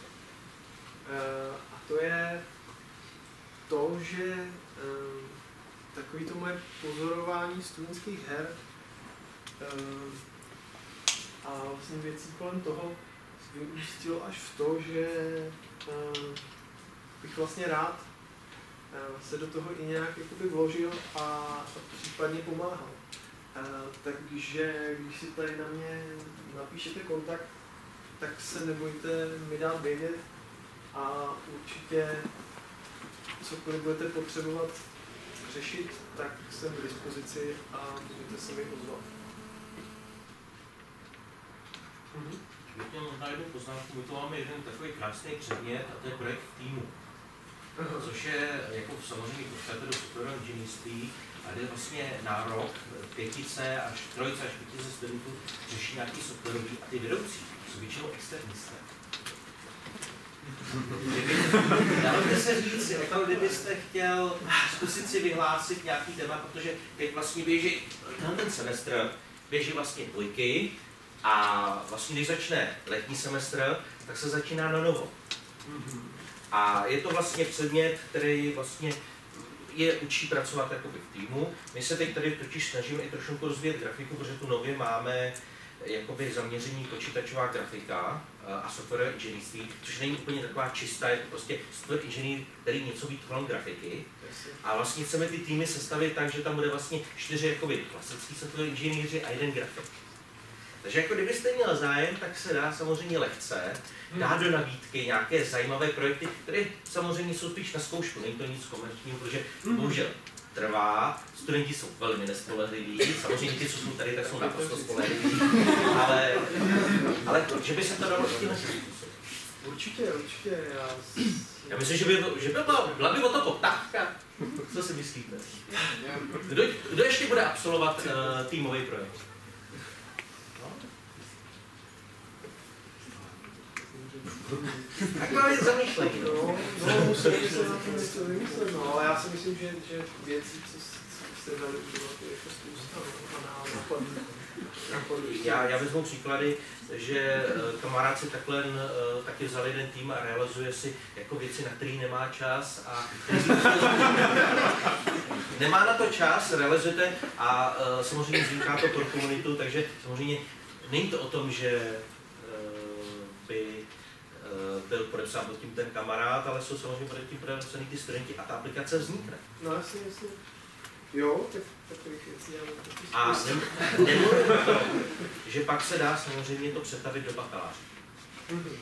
A to je to, že takový to moje pozorování studentských her a vlastně věcí kolem toho vyústilo až v to, že bych vlastně rád se do toho i nějak jakoby vložil a případně pomáhal. Takže když si tady na mě napíšete kontakt, tak se nebojte mi dát vědět a určitě cokoliv budete potřebovat řešit, tak jsem k dispozici a můžete se mi ozvat. Měl možná jednu poznámku, my tu máme jeden takový krásný předmět a to je projekt v týmu. Což je jako samozřejmě podstatě do softwarového inženýrství a jde vlastně nárok 5 až 3 až 5 studentů řeší nějaký softwarový a ty vedoucí jsou většinou externisté. Dalo by se říct, jako kdybyste chtěl zkusit si vyhlásit nějaký téma, protože teď vlastně běží ten semestr, běží vlastně 2 a vlastně když začne letní semestr, tak se začíná na novo. A je to vlastně předmět, který vlastně je učí pracovat jakoby v týmu. My se teď tady totiž snažíme i trošku rozvíjet grafiku, protože tu nově máme jakoby zaměření počítačová grafika a softwarové inženýrství, což není úplně taková čistá, je to prostě software inženýr, který něco ví kolem grafiky. A vlastně chceme ty týmy sestavit tak, že tam bude vlastně 4 jakoby klasický software inženýři a 1 grafik. Takže jako kdybyste měl zájem, tak se dá samozřejmě lehce dát do nabídky nějaké zajímavé projekty, které samozřejmě jsou spíš na zkoušku, není to nic komerčního, protože bohužel trvá, studenti jsou velmi nespolehliví, samozřejmě ti, co jsou tady, tak jsou naprosto spolehliví, ale že by se to dalo i na způsob. Určitě. Já myslím, že by byla by o to poptávka. Co si myslíte? Kdo ještě bude absolvovat týmový projekt? Tak máme něco zamýšlení. No, musím se na to něco vymyslet, no, ale já si myslím, že věci, co se dali udělat, je jako spousta, no, a Já vezmu příklady, že kamarád si takhle taky vzal jeden tým a realizuje si jako věci, na který nemá čas a nemá na to čas, realizujete a samozřejmě vzniká to pro komunitu, takže samozřejmě není to o tom, že by byl podepsán pod tím ten kamarád, ale jsou samozřejmě pod tím podepsaný ty studenti a ta aplikace vznikne. No jasně. Jo, tak takových věcí já a nemluvím o tom, že pak se dá samozřejmě to přetavit do bakaláře. Mm-hmm.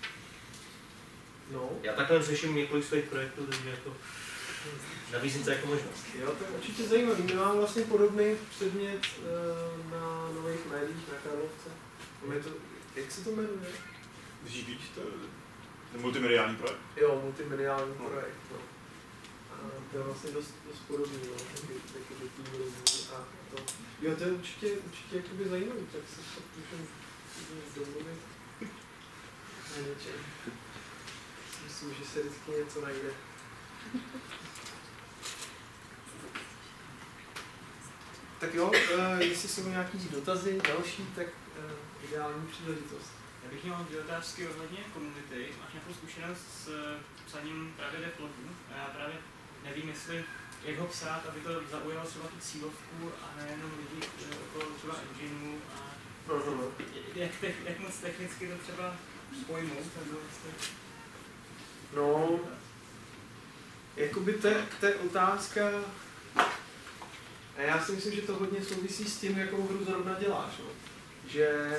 No. Já takhle řeším několik svých projektů, takže jako nabízím to jako možnost. Jo, to je určitě zajímavý. My máme vlastně podobný předmět na nových médiích na Karlovce. Jak se to jmenuje? Žíbič, to je multimediální projekt. Jo, multimediální projekt. No. A to je vlastně dost podobný, no, taky do týmu rozvoji a to. Jo, to je určitě jakoby zajímavý, tak se to můžeme domluvit na něčem. Myslím, že se vždycky něco najde. Tak jo, jestli jsou nějaký dotazy další, tak ideální příležitost. Já bych měl dvě otázky ohledně komunity. Máš nějakou zkušenost s psaním právě devlogu? Já právě nevím, jak ho psát, aby to zaujalo třeba tu cílovku a nejenom lidi okolo třeba engineu a jak moc technicky to třeba pojmout? No, jakoby to je otázka, a já si myslím, že to hodně souvisí s tím, jakou hru zrovna děláš, no. Že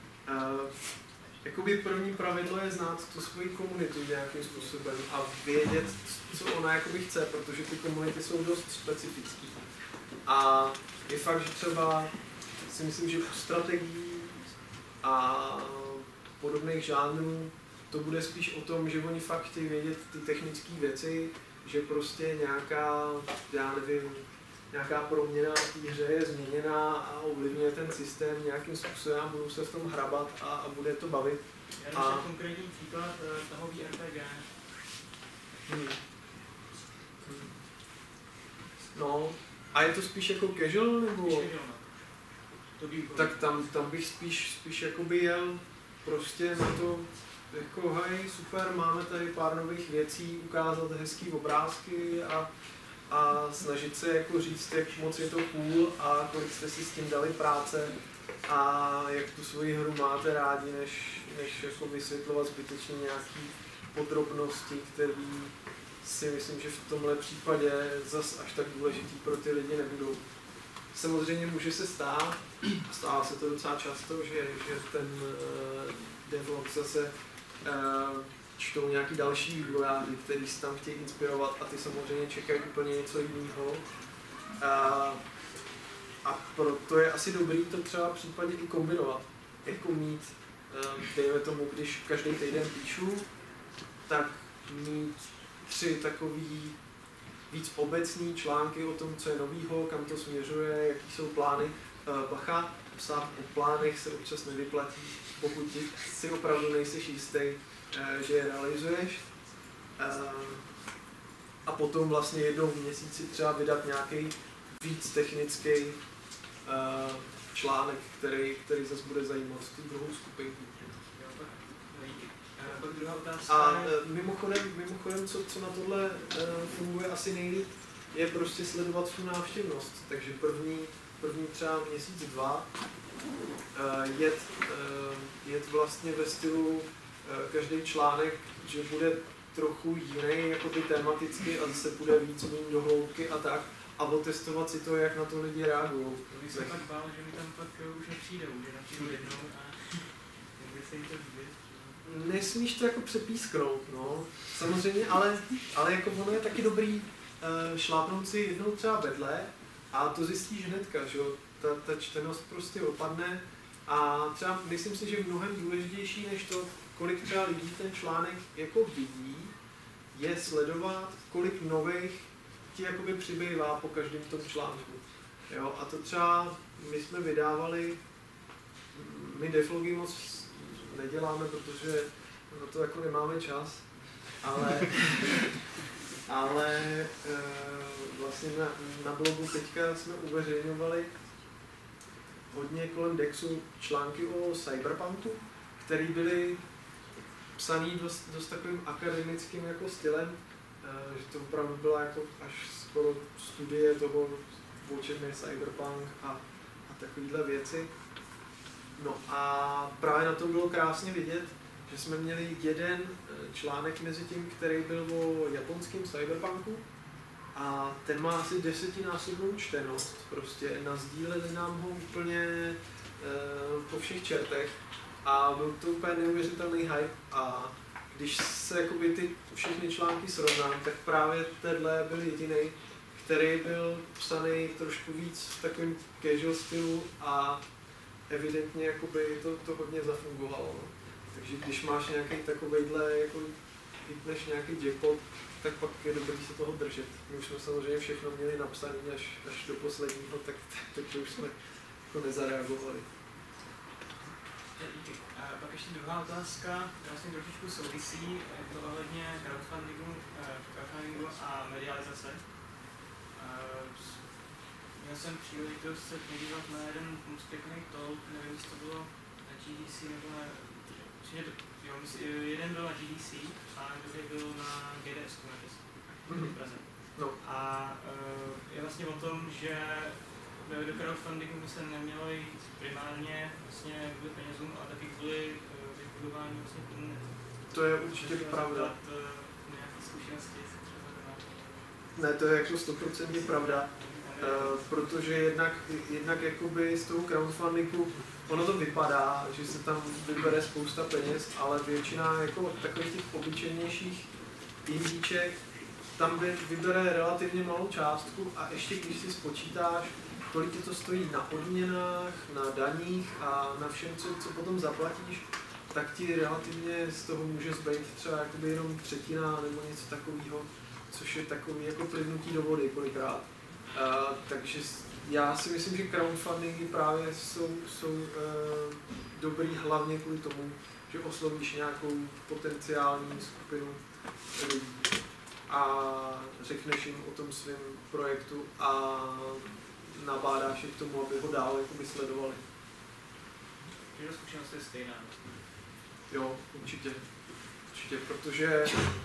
jakoby první pravidlo je znát tu svoji komunitu nějakým způsobem a vědět, co ona jakoby chce, protože ty komunity jsou dost specifické. A je fakt, že třeba si myslím, že u strategií a podobných žánrů to bude spíš o tom, že oni fakt chtějí vědět ty technické věci, že prostě nějaká, já nevím, nějaká proměna v té hře je změněná a ovlivňuje ten systém nějakým způsobem a budou se v tom hrabat a bude to bavit. Já dám konkrétní příklad toho RPG. No, a je to spíš jako casual, nebo? Tak tam bych spíš jakoby jel prostě na to, jako hej, super, máme tady pár nových věcí, ukázat hezký obrázky a snažit se jako říct, jak moc je to cool a kolik jste si s tím dali práce a jak tu svoji hru máte rádi, než jako vysvětlovat zbytečně nějaké podrobnosti, které si myslím, že v tomhle případě zas až tak důležitý pro ty lidi nebudou. Samozřejmě může se stát, stává se to docela často, že ten devlog zase čtou nějaký další vývojáři, kteří se tam chtějí inspirovat a ty samozřejmě čekají úplně něco jiného. A proto je asi dobrý to třeba případně i kombinovat. Jako mít, dejme tomu, když každý týden píšu, tak mít 3 takový víc obecní články o tom, co je novýho, kam to směřuje, jaký jsou plány. Bacha, psát o plánech se občas nevyplatí, pokud si opravdu nejseš jistý, že je realizuješ. A potom vlastně jednou v měsíci třeba vydat nějaký víc technický článek, který zase bude zajímat tu druhou skupinku. A mimochodem co na tohle funguje asi nejlíp, je prostě sledovat tu návštěvnost. Takže první třeba měsíc, 2 jet vlastně ve stylu každý článek, že bude trochu jiný, jakoby tematicky a zase bude víc méně do hloubky a tak. A otestovat si to, jak na to lidi reagují. Když se pak bál, že mi tam pak už nepřijdou, že nepřijdu jednou a jak by se jim to líbit. Nesmíš to jako přepísknout, no. Samozřejmě, ale jako ono je taky dobrý šlápnout si jednou třeba vedle a to zjistíš hnedka, že jo. Ta čtenost prostě opadne a třeba myslím si, že mnohem důležitější než to, kolik třeba lidí ten článek jako vidí, je sledovat, kolik nových ti jakoby přibývá po každém tom článku. Jo, a to třeba my jsme vydávali, my devlogy moc neděláme, protože na to jako nemáme čas, ale vlastně na blogu teďka jsme uveřejňovali hodně kolem Dexu články o cyberpunku, které byly psaný dost takovým akademickým jako stylem, že to opravdu byla jako až skoro studie toho, o čem je cyberpunk a takovéhle věci. No a právě na to bylo krásně vidět, že jsme měli jeden článek mezi tím, který byl o japonském cyberpunku a ten má asi 10násobnou čtenost, prostě nasdíleli nám ho úplně po všech čertech a byl to úplně neuvěřitelný hype a když se jakoby ty všechny články srovnám, tak právě tenhle byl jediný, který byl psaný trošku víc v takovém casual stylu a evidentně jakoby to hodně zafungovalo. No. Takže když máš nějaký takovejhle, jako hitneš nějaký jackpot, tak pak je dobrý se toho držet. My už jsme samozřejmě všechno měli napsané až do posledního, takže už jsme jako nezareagovali. A pak ještě druhá otázka, vlastně trošičku souvisí, je to ohledně crowdfundingu a medializace. Měl jsem příležitost se podívat na jeden moc pěkný talk, nevím, jestli to bylo na GDC nebo na... jeden byl na GDC a druhý byl na GDS v Praze. No. A je vlastně o tom, že do crowdfundingu by se nemělo jít primárně vlastně kvůli penězům, ale taky kvůli vybudování vlastně internetu. To je určitě pravda. Nějaké zkušenosti se třeba Ne, to je jako 100% pravda. Protože jednak jakoby z toho crowdfundingu ono to vypadá, že se tam vybere spousta peněz, ale většina jako takových těch obyčejnějších indíček tam vybere relativně malou částku a ještě když si spočítáš, kolik ti to stojí na odměnách, na daních a na všem, co potom zaplatíš, tak ti relativně z toho může zbýt třeba jakoby jenom třetina nebo něco takového, což je takový jako plivnutí do vody kolikrát. Takže já si myslím, že crowdfundingy právě jsou dobrý hlavně kvůli tomu, že oslovíš nějakou potenciální skupinu lidí a řekneš jim o tom svém projektu a nabádáš je k tomu, aby ho dál jakoby sledovali. Takže zkušenost je stejná. Jo, určitě, protože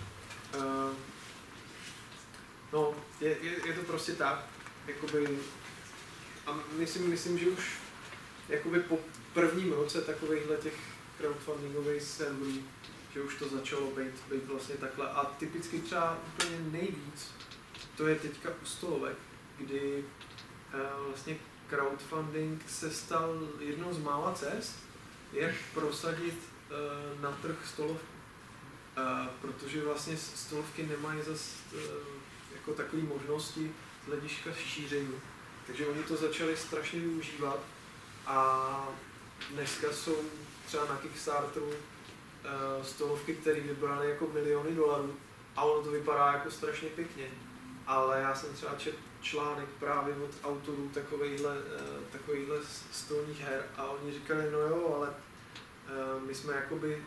no, je to prostě tak, jakoby, a myslím, že už jakoby po prvním roce takovýchhle těch crowdfundingových serverů, že už to začalo být vlastně takhle. A typicky třeba úplně nejvíc, to je teďka u stolovek, kdy vlastně crowdfunding se stal jednou z mála cest, jak prosadit na trh stolovku. Protože vlastně stolovky nemají zase jako takové možnosti z hlediska šíření. Takže oni to začali strašně využívat a dneska jsou třeba na Kickstarteru stolovky, které vybraly jako miliony dolarů a ono to vypadá jako strašně pěkně. Ale já jsem třeba četl článek právě od autorů takovýchhle stolních her a oni říkali, no jo, ale my jsme jakoby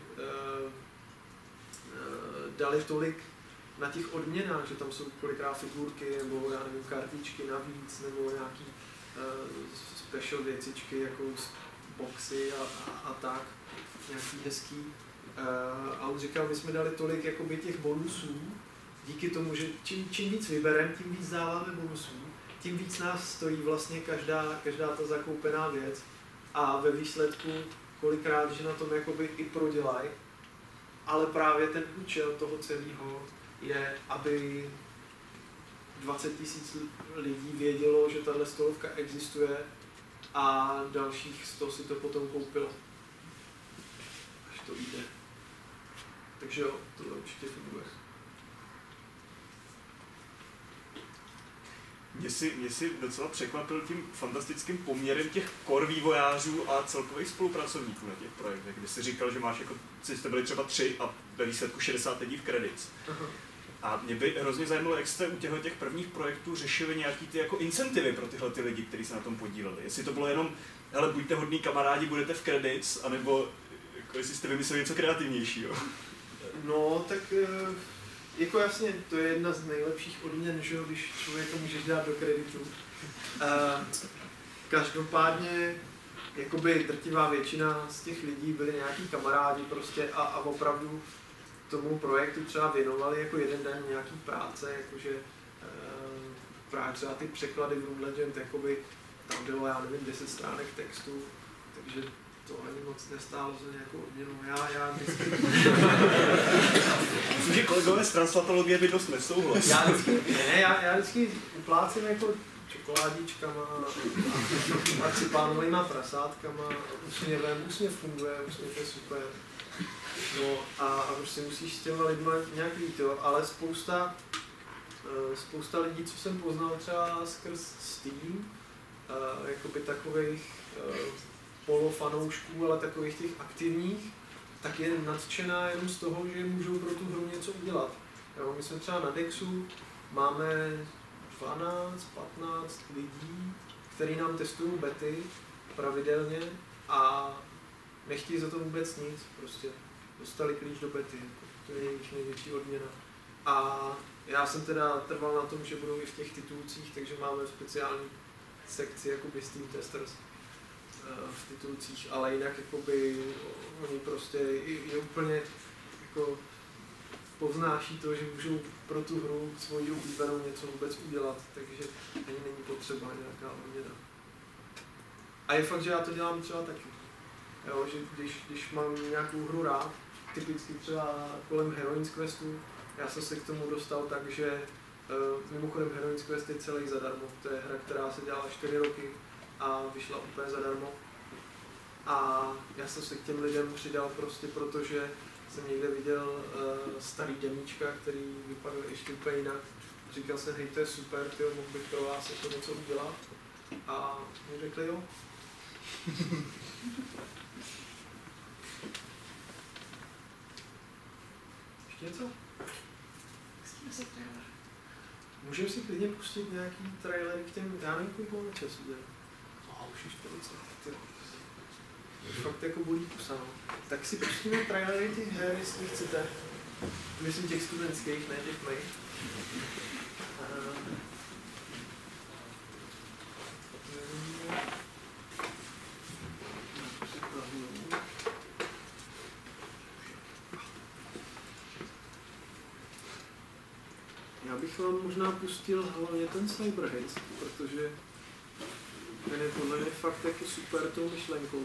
dali tolik na těch odměnách, že tam jsou kolikrát figurky nebo já nevím, kartičky navíc nebo nějaký special věcičky jako boxy a tak, nějaký hezký. A on říkal, my jsme dali tolik jakoby těch bonusů, díky tomu, že čím víc vybereme, tím víc dáváme bonusů, tím víc nás stojí vlastně každá ta zakoupená věc a ve výsledku kolikrát, že na tom jakoby i prodělají, ale právě ten účel toho celého je, aby 20 000 lidí vědělo, že tahle stolovka existuje a dalších 100 si to potom koupilo, až to jde. Takže jo, tohle určitě funguje. Mě si docela překvapil tím fantastickým poměrem těch core vývojářů a celkových spolupracovníků na těch projektech, kdy jsi říkal, že máš jako, jste byli třeba 3 a ve výsledku 60 lidí v credits. A mě by hrozně zajímalo, jak jste u těch prvních projektů řešili nějaký ty jako incentivy pro tyhle ty lidi, kteří se na tom podíleli. Jestli to bylo jenom, hele, buďte hodný kamarádi, budete v credits, anebo jako jestli jste vymysleli něco kreativnějšího. No, tak jako jasně, to je jedna z nejlepších odměn, že jo, když člověka můžeš dát do kreditu. Každopádně, jakoby drtivá většina z těch lidí byli nějaký kamarádi prostě a opravdu tomu projektu třeba věnovali jako jeden den nějaký práce, jakože právě třeba ty překlady v Room Legend, jakoby tam bylo, já nevím, 10 stránek textu, takže to ani moc nestálo za nějakou odměnu. Já vždycky... Myslím, že kolegové z translatologie by dost nesouhlasí. Já vždycky uplácím jako čokoládičkama a marcipánovýma prasátkama, úsměv funguje, úsměv je super. No a prostě musíš s těma lidma nějak jít, jo, ale spousta lidí, co jsem poznal třeba skrz Steam, jakoby takových polofanoušků, ale takových těch aktivních, tak je nadšená jenom z toho, že můžou pro tu hru něco udělat. Jo, my jsme třeba na Dexu máme 12-15 lidí, kteří nám testují bety pravidelně a nechtějí za to vůbec nic, prostě dostali klíč do bety, to je jejich největší odměna. A já jsem teda trval na tom, že budou i v těch titulcích, takže máme speciální sekci jakoby Steam Testers v titulcích, ale jinak jakoby oni prostě je úplně jako povznáší to, že můžou pro tu hru svoji oblíbenou něco vůbec udělat, takže ani není potřeba nějaká odměna. A je fakt, že já to dělám třeba taky. Jo, že když mám nějakou hru rád, typicky třeba kolem Heroines Questu, já jsem se k tomu dostal tak, že mimochodem Heroines Quest je celý zadarmo. To je hra, která se dělala 4 roky a vyšla úplně zadarmo. A já jsem se k těm lidem přidal prostě protože jsem někde viděl starý demíčka, který vypadal ještě úplně jinak. Říkal jsem, hej, to je super, tyjo, mohl bych pro vás jako něco udělat. A mi řekli jo. Ještě něco? Můžeme si klidně pustit nějaký trailery k těm, já nevím, kolik máme času dělat. Už je 40, tyjo. Fakt jako bolí pusa, no. Tak si pustíme trailery těch her, jestli chcete. Myslím těch studentských, ne těch mých. Já bych vám možná pustil hlavně ten Cyberheads, protože ten je podle mě fakt taky super tou myšlenkou.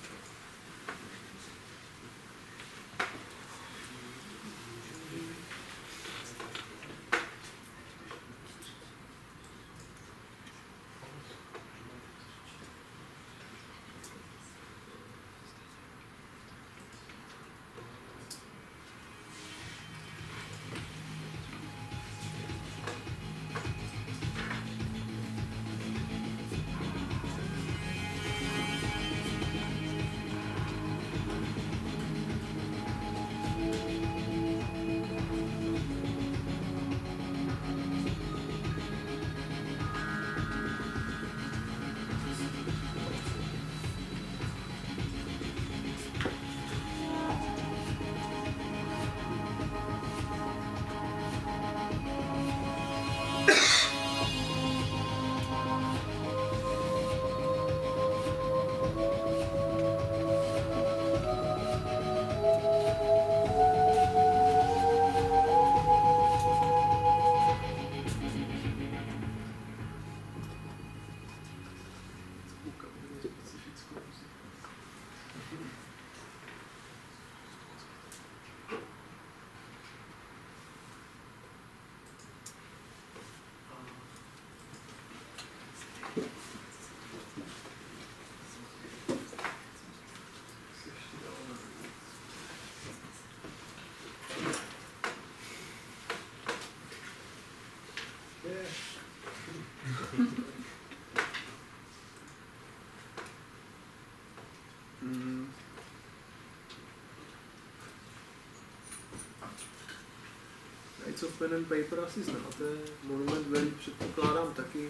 Knights of Pen and Paper asi znáte, Monument Valley předpokládám taky.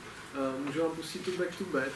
Můžu vám pustit tu Back to Bed.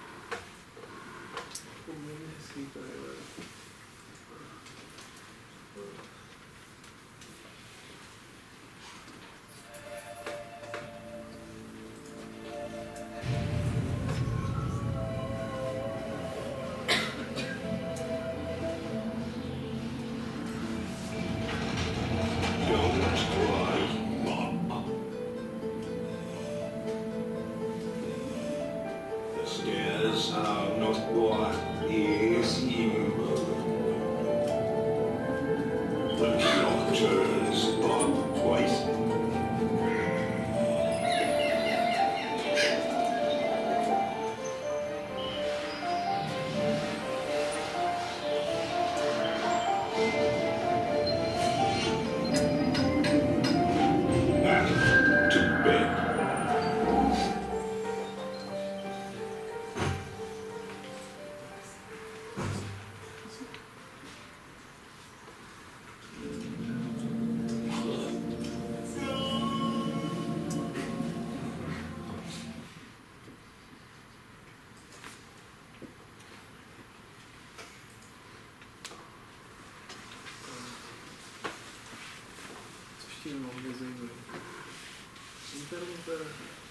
Poměrně hezký trailer. Interrupter.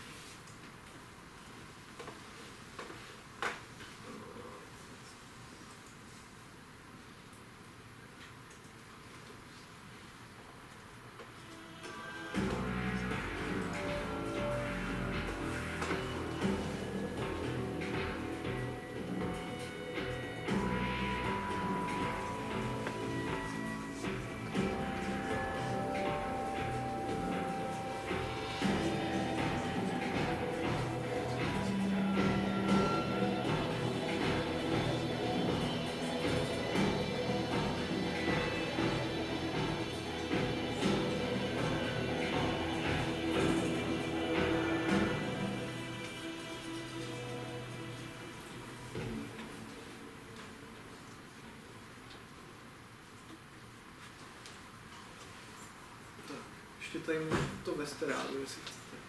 Ještě tady můžu to Westerádu, jestli chcete.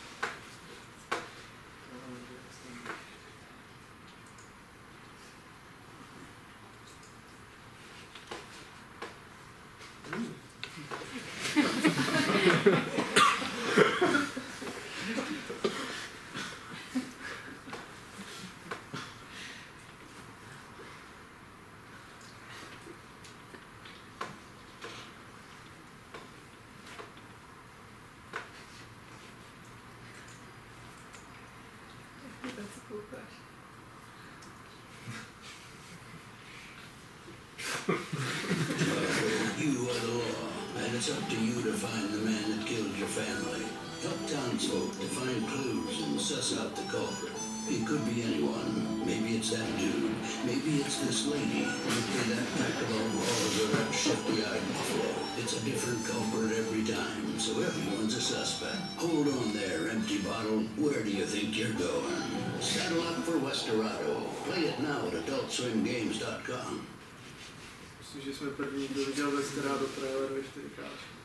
You are the law, and it's up to you to find the man that killed your family. Help townsfolk to find clues and suss out the culprit. It could be anyone. Maybe it's that dude. Maybe it's this lady. Maybe that pack of outlaws or that shifty-eyed buffalo. It's a different culprit every time, so everyone's a suspect. Hold on there, empty bottle. Where do you think you're going? Saddle up for Westerado. Play it now at AdultSwimGames.com. Myslím, že jsme první, kdo viděl Westerádo trailer ve 4K.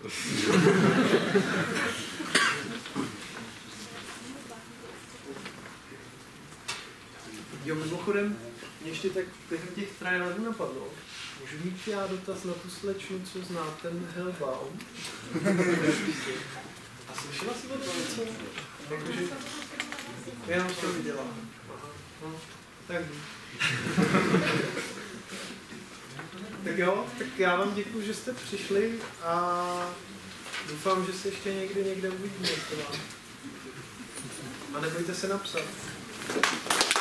Jo, mimochodem, mě ještě tak během těch trailerů napadlo. Můžu mít já dotaz na tu slečnu, co zná ten Hellbound? A slyšela jsi o tom něco? Jakože... Jenom to viděla. No, tak. Tak jo, tak já vám děkuju, že jste přišli a doufám, že se ještě někde uvidíme. A nebojte se napsat.